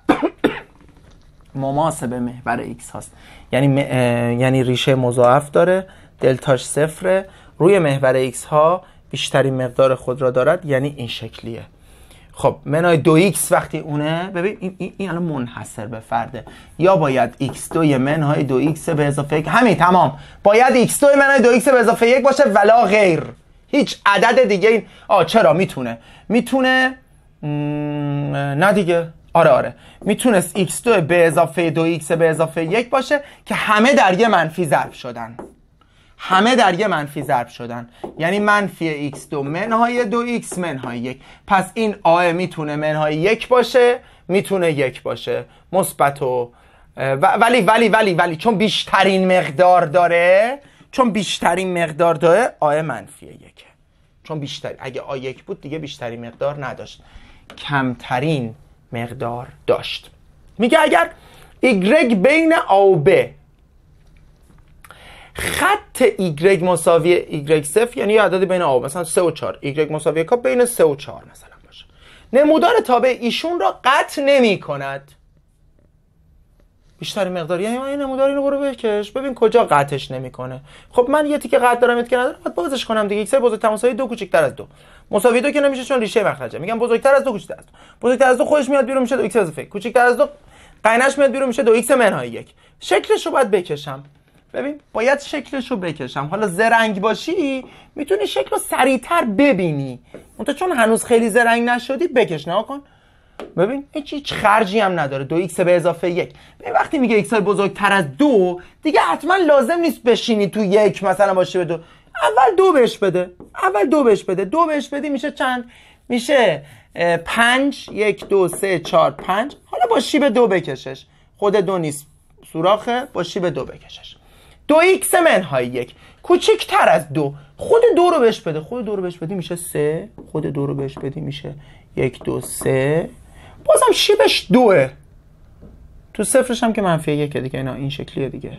A: مماسه به محور x هاست، یعنی م... یعنی ریشه مضاعف داره، دلتاش صفره، روی محور x ها بیشترین مقدار خود را دارد، یعنی این شکلیه. خب منهای دو x وقتی اونه، ببین این این, این الان منحصر به فرده، یا باید x دو منهای دو x به اضافه یک، همین تمام، باید x دو منهای دو x به اضافه یک باشه ولا غیر، هیچ عدد دیگه این. آ چرا میتونه میتونه م... نه دیگه آره آره میتونست x دو به اضافه دو x به اضافه یک باشه که همه در یه منفی ضرب شدن، همه در یه منفی ضرب شدن، یعنی منفی x دو منهای دو x منهای یک. پس این آ میتونه منهای یک باشه، میتونه یک باشه، مثبت و ولی ولی ولی ولی چون بیشترین مقدار داره، چون بیشترین مقدار داره آ منفی یکه، چون بیشتر، اگه آ یک بود دیگه بیشترین مقدار نداشت، کمترین مقدار داشت. میگه اگر y بین آ و ب خط y مساوی y صفر، یعنی یه عددی بین آ مثلا سه و چهار، y مساوی یک بین سه و چهار مثلا باشه، نمودار تابع ایشون را قطع نمی کند. بیشترین مقدار یعنی این نمودار اینو برو بکش ببین کجا قطعش نمیکنه. خب من یه تیکه قطع دارم، یه تیکه ندارم، باید بازش کنم دیگه. x بزرگتر مساوی دو کوچیک‌تر از دو، مساوی دو که نمیشه چون ریشه مخرجه، میگم بزرگتر از دو کوچیک‌تر از دو، بزرگتر از دو خودش میاد بیرون میشه دو x اضافه یک، کوچیک‌تر از دو قینش میاد بیرون میشه دو x منهای یک. شکلش رو باید بکشم. ببین باید شکلش رو بکشم. حالا زرنگ باشی میتونی شکل رو سریعتر ببینی، اونتا چون هنوز خیلی زرنگ نشدی بکش نه کن. ببین هیچ هیچ خرجی هم نداره، دو x به اضافه یک. ببین وقتی میگه x بزرگتر از دو دیگه حتما لازم نیست بشینی تو یک مثلا باشه به دو، اول دو بهش بده، اول دو بهش بده، دو بهش بدی میشه چند؟ میشه پنج، یک دو سه چهار پنج. حالا با شیب دو بکشش، خود دو نیست سوراخه، با شیب دو بکشش. دو x منهای یک کوچکتر از دو، خود دو رو بهش بده، خود دو رو بهش بدی میشه سه، خود دو رو بهش بدی میشه یک دو سه، بازم شیبش دوه، تو صفرش هم که منفی یکه دیگه، اینا این شکلیه دیگه.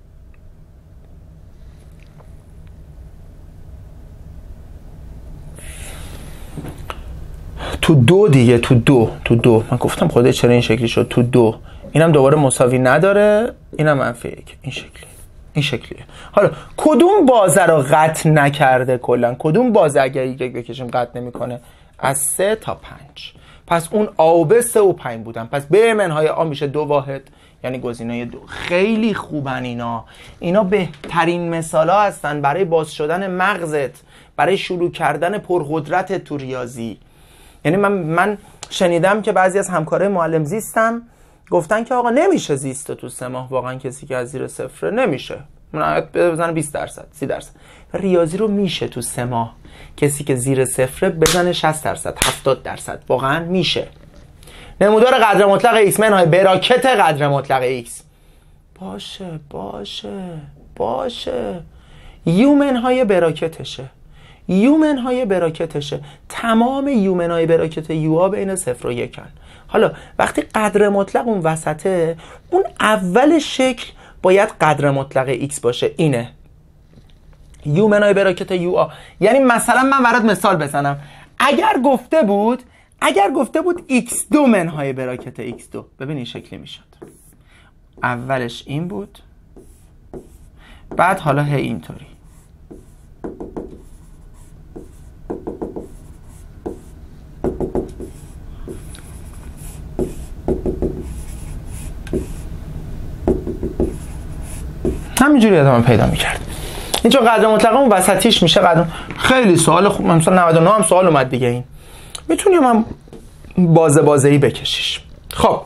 A: تو دو دیگه، تو دو تو دو من گفتم خودت چرا این شکلی شد، تو دو اینم دوباره مساوی نداره، اینم منفی یک، این شکلی این شکلیه. حالا کدوم بازه رو قطع نکرده کلا؟ کدوم بازه اگر یک بکشیم قطع نمیکنه؟ از سه تا پنج. پس اون آ و ب سه و پنج بودن، پس ب منهای آ میشه دو واحد، یعنی گزینه دو. خیلی خوبن اینا، اینا بهترین مثالا هستن برای باز شدن مغزت، برای شروع کردن پرقدرت تو ریاضی. یعنی من من شنیدم که بعضی از همکارای معلم زیستم گفتن که آقا نمیشه زیست تو سه ماه، واقعا کسی که از زیر صفره نمیشه، منعیت بزنه بیست درصد سی درصد. ریاضی رو میشه تو سه ماه کسی که زیر صفره بزنه شصت درصد هفتاد درصد، واقعا میشه. نمودار قدر مطلق x منهای براکت قدر مطلق x باشه باشه باشه یو منهای براکتشه، یو منهای براکتشه، تمام یو منهای براکت یو ها بین صفر و یکن. حالا وقتی قدر مطلق اون وسطه، اون اول شکل باید قدر مطلق x باشه، اینه یو منهای براکت یو آ. یعنی مثلا من برات مثال بزنم، اگر گفته بود اگر گفته بود x دو منهای براکت x دو، ببین این شکلی میشد، اولش این بود، بعد حالا هی اینطوری، همینجوری ادامه پیدا میکرد. این چون قدر مطلق اون وسطیش میشه قدر خیلی سوال خوب، مثلا نود و نه هم سوال اومد دیگه. این میتونیم هم بازه بازه‌ای بکشیش. خب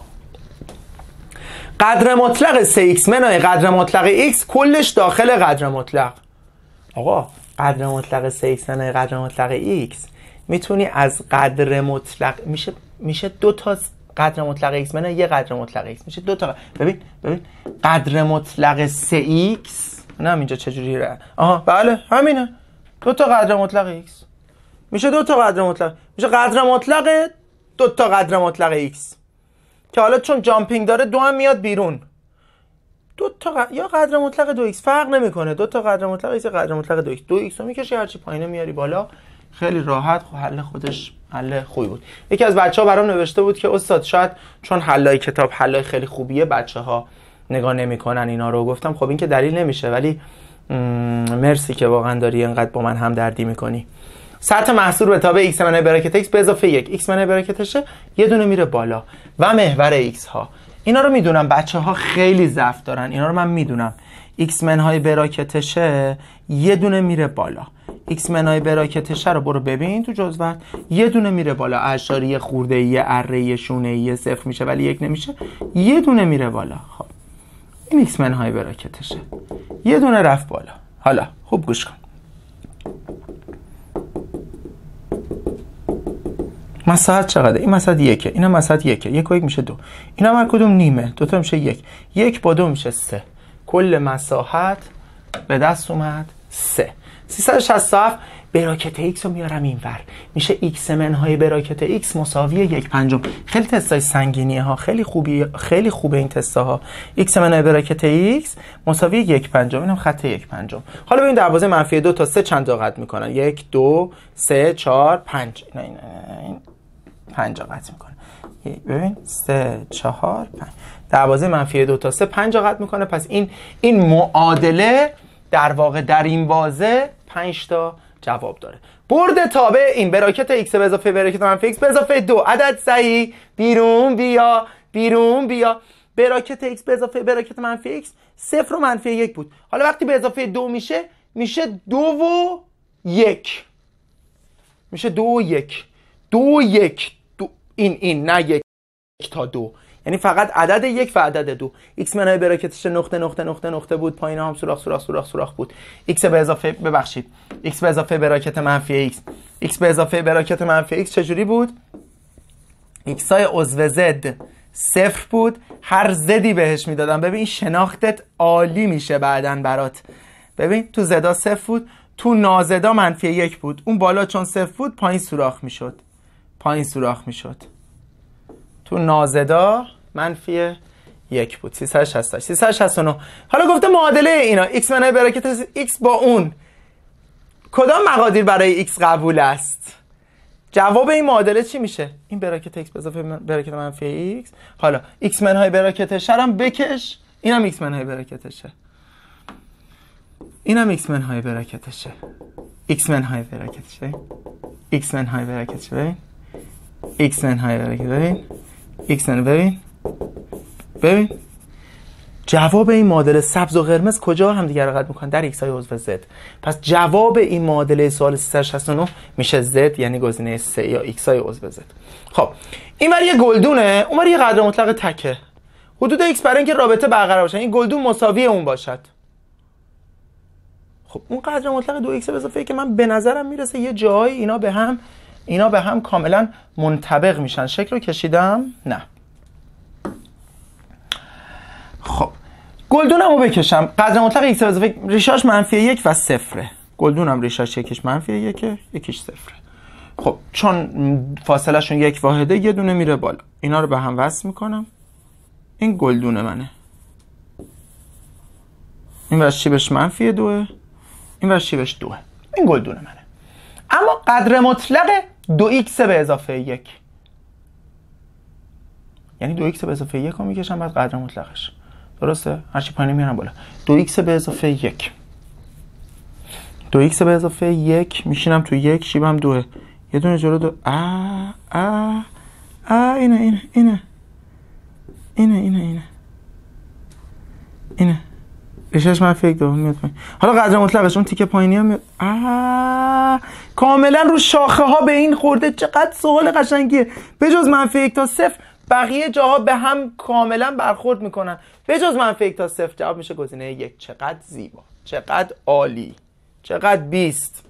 A: قدر مطلق سه ایکس منهای قدر مطلق x کلش داخل قدر مطلق. آقا قدر مطلق سه ایکس منهای قدر مطلق x میتونی از قدر مطلق میشه میشه دو تا قدر مطلق x منهای یه قدر مطلق x میشه دو تا. ببین ببین قدر مطلق سه ایکس نه اینجا چجوری ره؟ آها بله همینه، دو تا قدر مطلق x میشه دو تا قدر مطلق میشه قدر مطلق دو تا قدر مطلق x که حالا چون جامپینگ داره دو هم میاد بیرون. دو تا ق... یا قدر مطلق دو ایکس فرق نمیکنه، دو تا قدر مطلق x قدر مطلق دو ایکس دو ایکس رو میکشی هرچی پایینه میاری بالا. خیلی راحت خب حل خودش حل خوبی بود. یکی از بچه‌ها برام نوشته بود که استاد شاید چون حلای کتاب حلای خیلی خوبیه بچه‌ها نگاه نمیکنن اینا رو. گفتم خب این که دلیل نمیشه، ولی مرسی که واقعا داری اینقدر با من همدردی میکنی. سطح محصول به تابع x منهای براکت x به اضافه یک x منهای براکتشه یه دونه میره بالا و محور x ها. اینا رو میدونم بچه ها خیلی ضعف دارن، اینا رو من میدونم. x منهای براکتشه یه دونه میره بالا، x منهای براکتشه رو برو ببین تو جزوه یه دونه میره بالا، اعشاری خورده یه اره شونه یه صفر میشه ولی یک نمیشه، یه دونه میره بالا. خب این x منهای براکتشه یه دونه رفت بالا. حالا خوب گوش کن، مساحت چقدره؟ این مساحت یکه، این هم مساحت یکه، یک و یک میشه دو، این هم هر کدوم نیمه، دوتا میشه یک، یک با دو میشه سه. کل مساحت به دست اومد سه. سیصد و شصت و هفت براکت ایکس رو میارم این ور میشه ایکس منهای براکت ایکس مساوی یک پنجم. خیلی تستای سنگینیه ها، خیلی خوبی، خیلی خوبه این تستا ها. ایکس منهای براکت ایکس مساوی یک پنجم، اینم خط یک پنجم. حالا ببین دروازه منفی دو تا سه چند تا قطع میکنن؟ یک دو سه چهار پنج، نه این این پنج تا قطع میکنه. ببین سه چهار پنج، دروازه منفی دو تا سه پنج تا قطع میکنه. پس این این معادله در واقع در این بازه پنج تا جواب داره. برد تابع این براکت x به اضافه براکت منفی x به اضافه دو عدد صحیح بیرون بیا بیرون بیا. براکت x به اضافه براکت منفی x صفر و منفی یک بود، حالا وقتی به اضافه دو میشه میشه دو و یک، میشه دو و یک، دو و یک دو. این این نه یک تا دو، یعنی فقط عدد یک و عدد دو. x منهای براکتش نقطه نقطه نقطه نقطه بود، پایین هم سوراخ سوراخ سوراخ سوراخ بود. x به اضافه ببخشید x به اضافه براکت منفی x x به اضافه براکت منفی x چجوری بود؟ x های عضو z صفر بود، هر زدی بهش میدادم. ببین شناختت عالی میشه بعدن برات. ببین تو زدا صفر بود، تو نازدا منفی یک بود، اون بالا چون صفر بود پایین سوراخ میشد، پایین سوراخ میشد. تو نازدا منفی یک بود. سیصد و شصت و هشت سیصد و شصت و نه. حالا گفته معادله اینا x منهای براکت x با اون کدام مقادیر برای x قبول است؟ جواب این معادله چی میشه؟ این براکت x به اضافه براکت منفی x. حالا x منهای براکتش هم بکش، اینم x منهای براکتشه، اینم x منهای براکتشه، x منهای براکتشه، x منهای براکتشه، ببین x منهای براکت، ببین x من ببین ببین جواب این معادله سبز و قرمز کجا هم دیگه رقم میکنن؟ در x های عضو z. پس جواب این معادله سوال سیصد و شصت و نه میشه z، یعنی گزینه سه یا x های عضو z. خب این ور یه گلدونه، اون ور یه قدر مطلق تکه. حدود x برای اینکه رابطه برقرار باشه این گلدون مساوی اون باشد. خب اون قدر مطلق دو ایکس به اضافه که من به نظرم میرسه یه جایی اینا به هم اینا به هم کاملا منطبق میشن. شکل رو کشیدم؟ نه. خب گلدونمو بکشم. قدر مطلق ایکس به اضافه ریشاش منفی یک و صفره. گلدونم ریشاش یکیش منفی یکه یکیش صفره. خب چون فاصله شون یک واحده یه دونه میره بالا. اینا رو به هم وصل میکنم. این گلدون منه. این ور شیبش منفی دوه، این ور شیبش دوه. این گلدون منه. اما قدر مطلق دو ایکس به اضافه یک، یعنی دو ایکس به اضافه یک رو میکشم بعد قدر مطلقش. درسته؟ هرچی پایین میارم بالا. دو ایکس به اضافه یک، دو ایکس به اضافه یک میشینم تو یک، شیبم دوه، یه دونه جلو دو. آ آ آ اینه اینه اینه اینه اینه اینه اینه ریشش منفی یک دوم میاد پایین. حالا قدر مطلقش اون تیکه پایینی هم میاد. آه کاملا رو شاخه ها به این خورده. چقدر سوال قشنگیه. به جز منفی یک تا صفر بقیه جاها به هم کاملا برخورد میکنن. به جز منفی یک تا صفر جواب میشه گزینه یک. چقدر زیبا، چقدر عالی، چقدر بیست.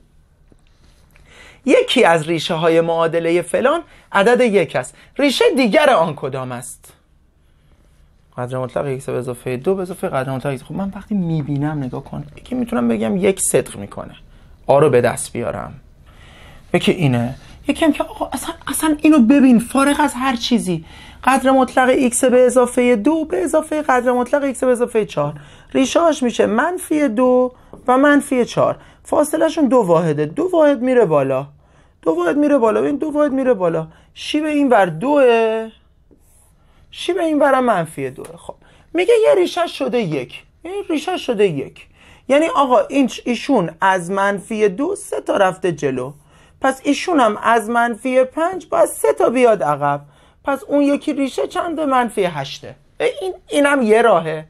A: یکی از ریشه های معادله فلان عدد یک است. ریشه دیگر آن کدام است؟ قدر مطلق یک به اضافه دو به اضافه قدر مطلق یک. خب من وقتی میبینم نگاه کن، یکی میتونم بگم یک صدق میکنه، آ رو به دست بیارم، یکی اینه، یکی هم که آقا اصلا اصلا اینو ببین فارغ از هر چیزی. قدر مطلق x به اضافه دو به اضافه قدر مطلق x به اضافه چهار، ریشه هاش میشه منفی دو و منفی چهار، فاصله شون دو واحده، دو واحد میره بالا، دو واحد میره بالا، ببین دو واحد میره بالا، شیب این ور دوه، شیب این ورم منفی دوه. خب میگه یه ریشه شده یک، این ریشه شده یک، یعنی آقا این ایشون از منفی دو سه تا رفته جلو، پس ایشون هم از منفی پنج باید سه تا بیاد عقب، پس اون یکی ریشه چنده؟ منفی هشته. این اینم یه راهه.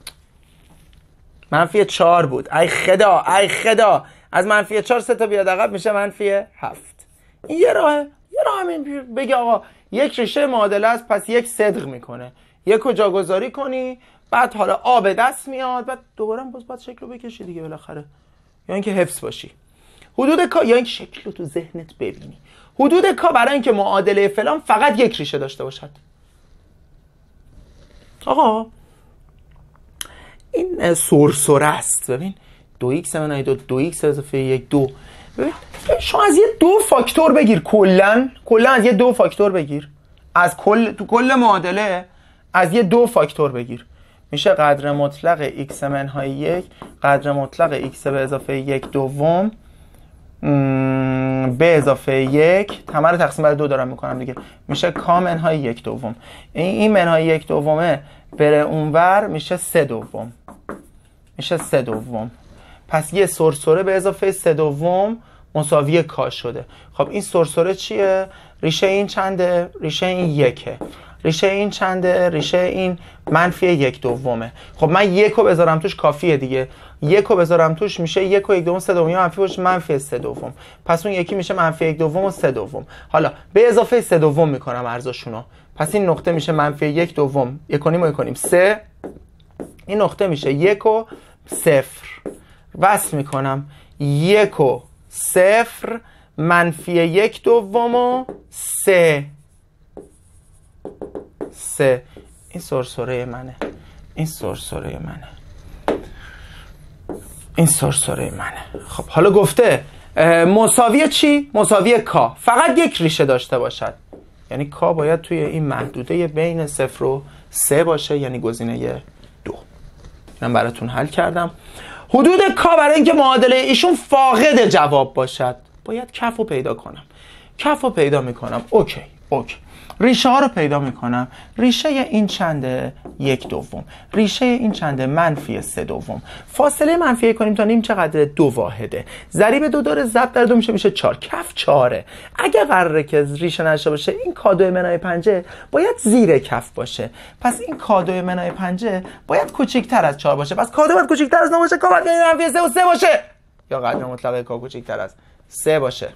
A: منفی چهار بود، ای خدا ای خدا، از منفی چهار سه تا بیاد عقب میشه منفی هفت. این یه راهه. یه راه همین بگه آقا یک ریشه معادله است پس یک صدق میکنه، یک رو جاگذاری کنی، بعد حالا آ به دست میاد، بعد دوباره باز باید شکل رو بکشی دیگه بالاخره، یا اینکه حفظ باشی. حدود کا یا اینکه شکل رو تو ذهنت ببینی. حدود کا برای اینکه معادله فلان فقط یک ریشه داشته باشد. آقا این سرسره است. ببین دو ایکس منهای دو، دو ایکس اضافه یک دو. ببین شما از یه دو فاکتور بگیر، کلا کلا از یه دو فاکتور بگیر، از کل تو کل معادله از یه دو فاکتور بگیر، میشه قدر مطلق x منهای یک قدر مطلق x به اضافه یک دوم به اضافه یک، همه رو تقسیم بر دو دارم میکنم دیگه، میشه کا منهای یک دوم. این این منهای یک دومه بره اونور میشه سه دوم، میشه سه دوم. پس یه سرسره به اضافه سه دوم مساوی کا شده. خب این سرسره چیه؟ ریشه این چنده؟ ریشه این یکه. ریشه این چنده؟ ریشه این منفی یک دومه. خب من یک رو بذارم توش کافیه دیگه. یک رو بذارم توش میشه یک و یک دوم سه دوم، یا منفی باشه منفی سه دوم. پس اون یکی میشه منفی یک دوم و سه دوم. حالا به اضافه سه دوم میکنم ارزششونو. پس این نقطه میشه منفی یک دوم، یک و نیم و یک و نیم سه. این نقطه میشه یک و صفر. وصل میکنم یک و صفر منفی یک دوم و سه. سه. این سرسره منه، این سرسره منه، این سرسره منه. خب حالا گفته مساوی چی؟ مساوی کا. فقط یک ریشه داشته باشد، یعنی کا باید توی این محدوده بین صفر و سه باشه، یعنی گزینه دو. من براتون حل کردم. حدود کا برای اینکه معادله ایشون فاقد جواب باشد باید کف رو پیدا کنم. کف رو پیدا میکنم، اوکی اوکی. ریشه ها رو پیدا میکنم. ریشه این چنده؟ یک دوم. ریشه این چنده؟ منفی سه دوم. فاصله منفی کنیم تا نیم چقدره؟ دو واحده. ضریب دو داره، ضرب در دو میشه میشه چهار. کف چهاره. اگه قراره که ریشه نشه باشه، این کادو منهای پنجه باید زیر کف باشه. پس این کادو منهای پنجه باید کوچیک‌تر از چهار باشه. پس کادو باید کوچیک‌تر از نه باشه، کا باید منفی سه و سه باشه، یا قدر مطلق کا کوچیک‌تر از سه باشه.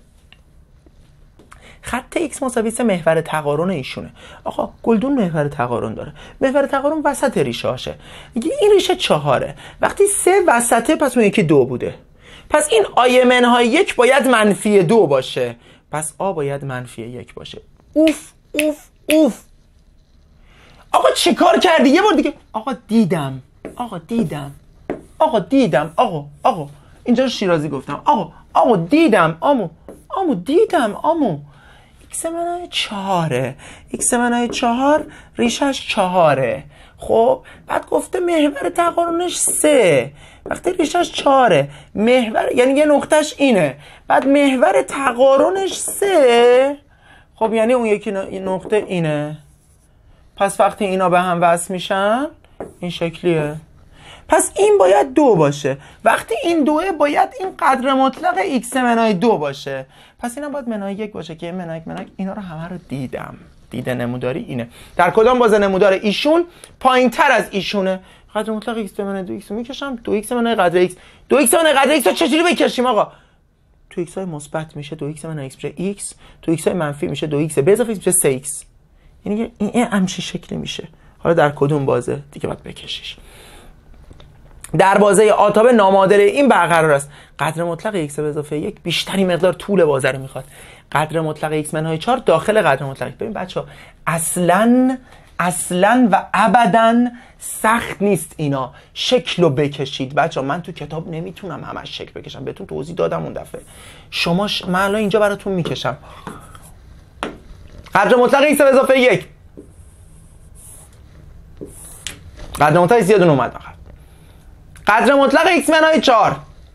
A: خط x مساوی سه محور تقارن ایشونه. آقا گلدون محور تقارن داره. محور تقارن وسط ریشه هاشه. این ریشه چهاره. وقتی سه وسطه پس اون یکی دو بوده. پس این آی منهای یک باید منفی دو باشه. پس آ باید منفی یک باشه. اوف اوف اوف. آقا چی کار کردی؟ یه بار دیگه. آقا دیدم. آقا دیدم. آقا دیدم. آقا آقا اینجا شیرازی گفتم. آقا آقا دیدم. آمو آمو دیدم. آمو x منهای چهاره. x منهای چهار ریشهش چهاره. خب بعد گفته محور تقارنش سه. وقتی ریشهش چهاره، محور یعنی یه نقطهش اینه، بعد محور تقارنش سه، خب یعنی اون یکی نقطه اینه. پس وقتی اینا به هم وصل میشن این شکلیه. پس این باید دو باشه. وقتی این دوه باید این قدر مطلق x منهای دو باشه. پس اینم باید منهای یک باشه که این منهای یک منهای اینا رو همه رو دیدم. دیده نموداری اینه. در کدام بازه نمودار ایشون پایین تر از ایشونه؟ قدر مطلق ایکس به منهای دو ایکس رو میکشم، دو ایکس منهای قدر ایکس. دو ایکس منهای قدر ایکس رو چجوری بکشیم آقا؟ تو ایکس های مثبت میشه دو ایکس منهای ایکس میشه ایکس، تو ایکس های منفی میشه دو ایکس به اضافه ایکس میشه سه ایکس. یعنی این این همچین شکلی میشه. حالا در کدوم بازه دیگه باید بکشیش. در بازه آتاب نامادره این برقرار است. قدر مطلق ایکس به اضافه یک بیشتری مقدار طول بازه رو میخواد. قدر مطلق ایکس منهای چهار داخل قدر مطلق. ببین بچه‌ها اصلاً اصلاً و ابداً سخت نیست اینا. شکل رو بکشید بچه‌ها. من تو کتاب نمیتونم همش شکل بکشم، بهتون توضیح دادم اون دفعه. شما ش... من الان اینجا براتون میکشم. قدر مطلق ایکس به اضافه یک، قدر مطلق زیاد اومد بخیر. قدر مطلق ایکس منهای چهار،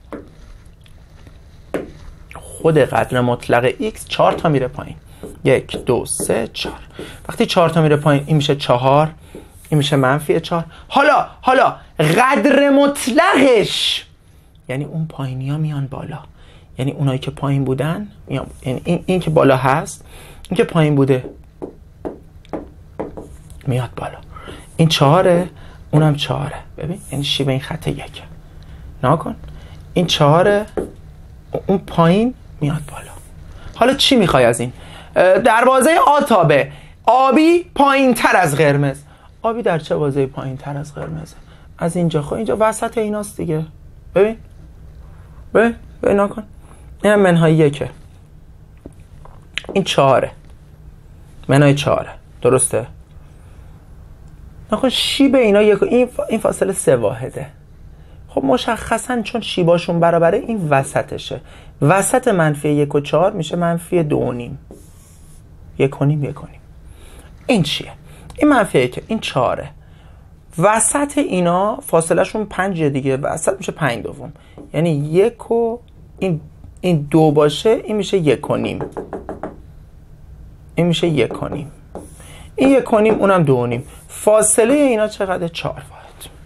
A: خود قدر مطلق ایکس چهار تا میره پایین. یک دو سه چهار. وقتی چهار تا میره پایین این میشه چهار، این میشه منفی چهار. حالا حالا قدر مطلقش یعنی اون پایینی ها میان بالا، یعنی اونایی که پایین بودن میان، یعنی این, این که بالا هست، این که پایین بوده میاد بالا. این چهاره، اونم چهاره. ببین یعنی شیب این خط یک ناکن، این چهاره، اون پایین میاد بالا. حالا چی میخوای از این؟ دروازه آتابه آبی پایین تر از قرمز. آبی در چه بازه پایین تر از قرمزه؟ از اینجا. خب اینجا وسط ایناست دیگه. ببین ببین ببین ناکن، اینم منهای یکه، این چهاره، منهای چهاره، درسته؟ ناکن شیب اینا یک، این این فاصله سه واحده. خب مشخصا چون شیباشون برابره این وسطشه. وسط منفی یک و چهار میشه منفی دو و نیم. یک و نیم یک و نیم. این چیه؟ این منفی یکه، این چهاره. وسط اینا فاصله شون پنجه دیگه، وسط میشه پنج دوم. یعنی یک و این این دو باشه این میشه یک و نیم. این میشه یک و نیم. این یک و نیم، اونم دو و نیم. فاصله اینا چقدر؟ چهار واحد.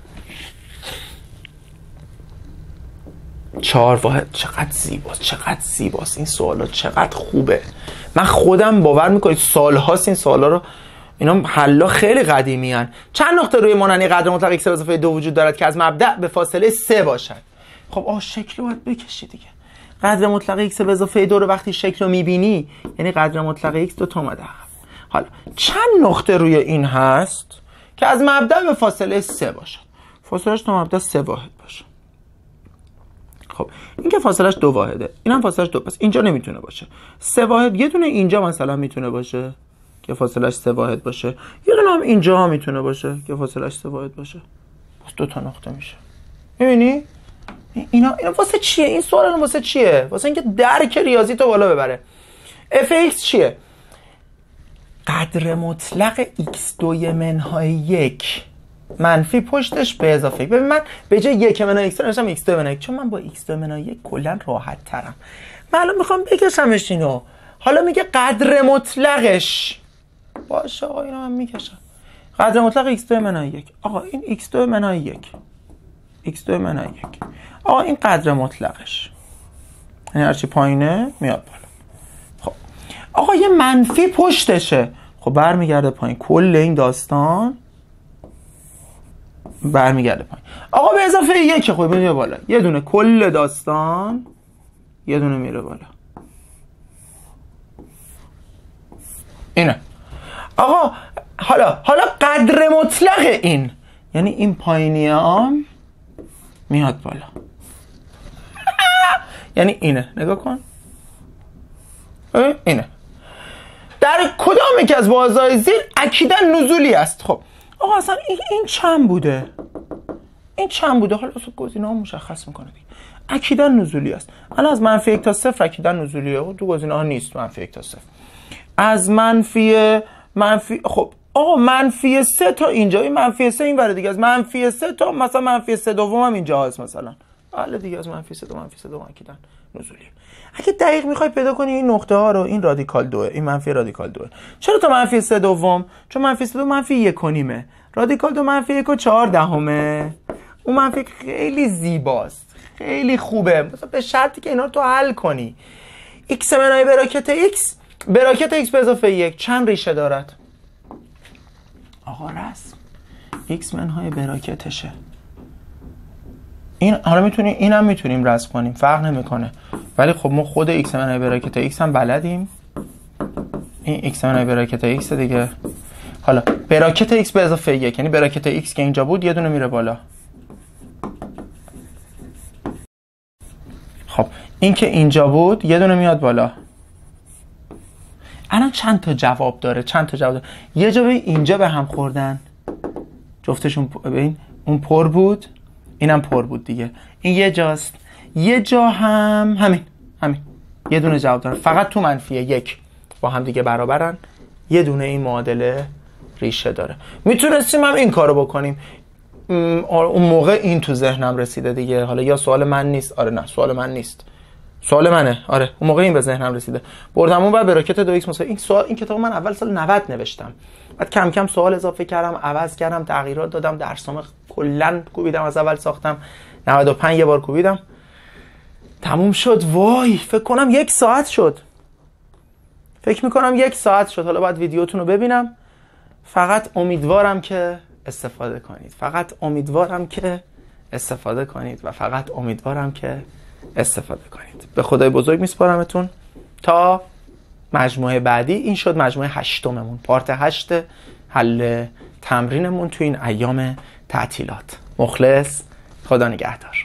A: چهار واحد. چقدر زیباست، چقدر زیباست این سوالا، چقدر خوبه. من خودم باور میکنید سالهاست این سوالا رو، اینا حلا خیلی قدیمی هن. چند نقطه روی ماننی قدر مطلق ایکس به اضافه دو وجود دارد که از مبدأ به فاصله سه باشد؟ خب آه شکل رو باید بکشی دیگه. قدر مطلق ایکس به اضافه دو رو وقتی شکل رو میبینی یعنی قدر مطلق ایکس دو تا اومده. حالا چند نقطه روی این هست که از مبدأ به فاصله سه باشد؟ فاصلهش تا مبدأ سه واحد باشه. خب این که فاصلهش دو واحده، اینم فاصلهش دو، پس اینجا نمیتونه باشه. سه واحد یه دونه اینجا مثلا میتونه باشه که فاصلهش سه واحد باشه، یه دونه هم اینجا هم میتونه باشه که فاصلهش سه واحد باشه. پس دو تا نقطه میشه. میبینی؟ اینا اینا واسه چیه؟ این سوال واسه چیه؟ واسه اینکه درک ریاضی تو بالا ببره. اف ایکس چیه؟ قدر مطلق ایکس دو منهای یک منفی پشتش به اضافه. ببین من به جای یک منهای ایکس نوشتم ایکس دو منهای یک، چون من با ایکس دو منهای یک کلا راحت ترم. من الان میخوام بکشمش اینو. حالا میگه قدر مطلقش باشه. آقا اینو من میکشم. قدر مطلق ایکس دو منهای یک. آقا این ایکس دو منهای یک، ایکس دو منهای یک. آقا این قدر مطلقش، یعنی هرچی پایینه میاد بالا. خب آقا یه منفی پشتشه، خب برمیگرده پایین. کل این داستان برمیگرده پایین. آقا به اضافه یک خب میره بالا. یه دونه کل داستان، یه دونه میره بالا. اینه. آقا حالا حالا قدر مطلق این یعنی این پایینی هم میاد بالا. یعنی اینه. نگاه کن. اینه. در کدام یک از بازهای زیر اکیدا نزولی است؟ خب آقا اصلا این, این چند بوده؟ این چند بوده؟ حالا اصلا گزینه‌ها مشخص میکنه دیگه. اکیدا نزولی است. الان از منفی یک تا صفر اکیدا نزولیه. تو گزینه‌ها نیست منفی یک تا صفر. از منفی منفی خب آقا منفی سه تا اینجا، این منفی سه این ور دیگه، از منفی سه تا مثلا منفی سه دوم هم اینجا هست مثلا. بله دیگه از منفی سه تا منفی سه دوم اکیدا نزولیه. اگه دقیق میخوای پیدا کنی این نقطه ها رو، این رادیکال دوه، این منفی رادیکال دوه. چرا تا منفی سه دوم؟ چون منفی سه دو منفی یک و نیمه، رادیکال دو منفی یک و چهار دهمه. اون منفی خیلی زیباست، خیلی خوبه، مثلا به شرطی که اینا رو تو حل کنی. ایکس منهای براکت ایکس، براکت ایکس به اضافه یک چند ریشه دارد؟ آقا رسم x منهای براکتشه. این حالا میتونیم اینم میتونیم رسم کنیم، فرق نمیکنه، ولی خب ما خود x منهای براکت x هم بلدیم. این x منهای براکت x دیگه. حالا براکت x به اضافه یک، یعنی براکت x که اینجا بود یه دونه میره بالا. خب این که اینجا بود یه دونه میاد بالا. الان چند تا جواب داره؟ چند تا جواب داره؟ یه جا به اینجا به هم خوردن جفتشون، ببین اون پر بود اینم پر بود دیگه، این یه جاست. یه جا هم همین همین یه دونه جواب داره، فقط تو منفیه یک با هم دیگه برابرن، یه دونه این معادله ریشه داره. میتونستیم هم این کارو بکنیم، اون موقع این تو ذهنم رسیده دیگه. حالا یا سوال من نیست، آره نه سوال من نیست، سوال منه، آره اون موقع این به ذهنم رسیده، بردم اون بر براکت دو ایکس مساوی این سوال. این کتاب من اول سال نود نوشتم، بعد کم کم سوال اضافه کردم، عوض کردم، تغییرات دادم، درسام کلا کوبیدم، از اول ساختم، نود و پنج یه بار کوبیدم، تموم شد. وای فکر کنم یک ساعت شد، فکر میکنم یک ساعت شد. حالا باید ویدیوتون رو ببینم. فقط امیدوارم که استفاده کنید، فقط امیدوارم که استفاده کنید و فقط امیدوارم که استفاده کنید. به خدای بزرگ میسپارمتون تا مجموعه بعدی. این شد مجموعه هشتممون، پارت هشت حل تمرینمون تو این ایام تعطیلات. مخلص، خدا نگهدار.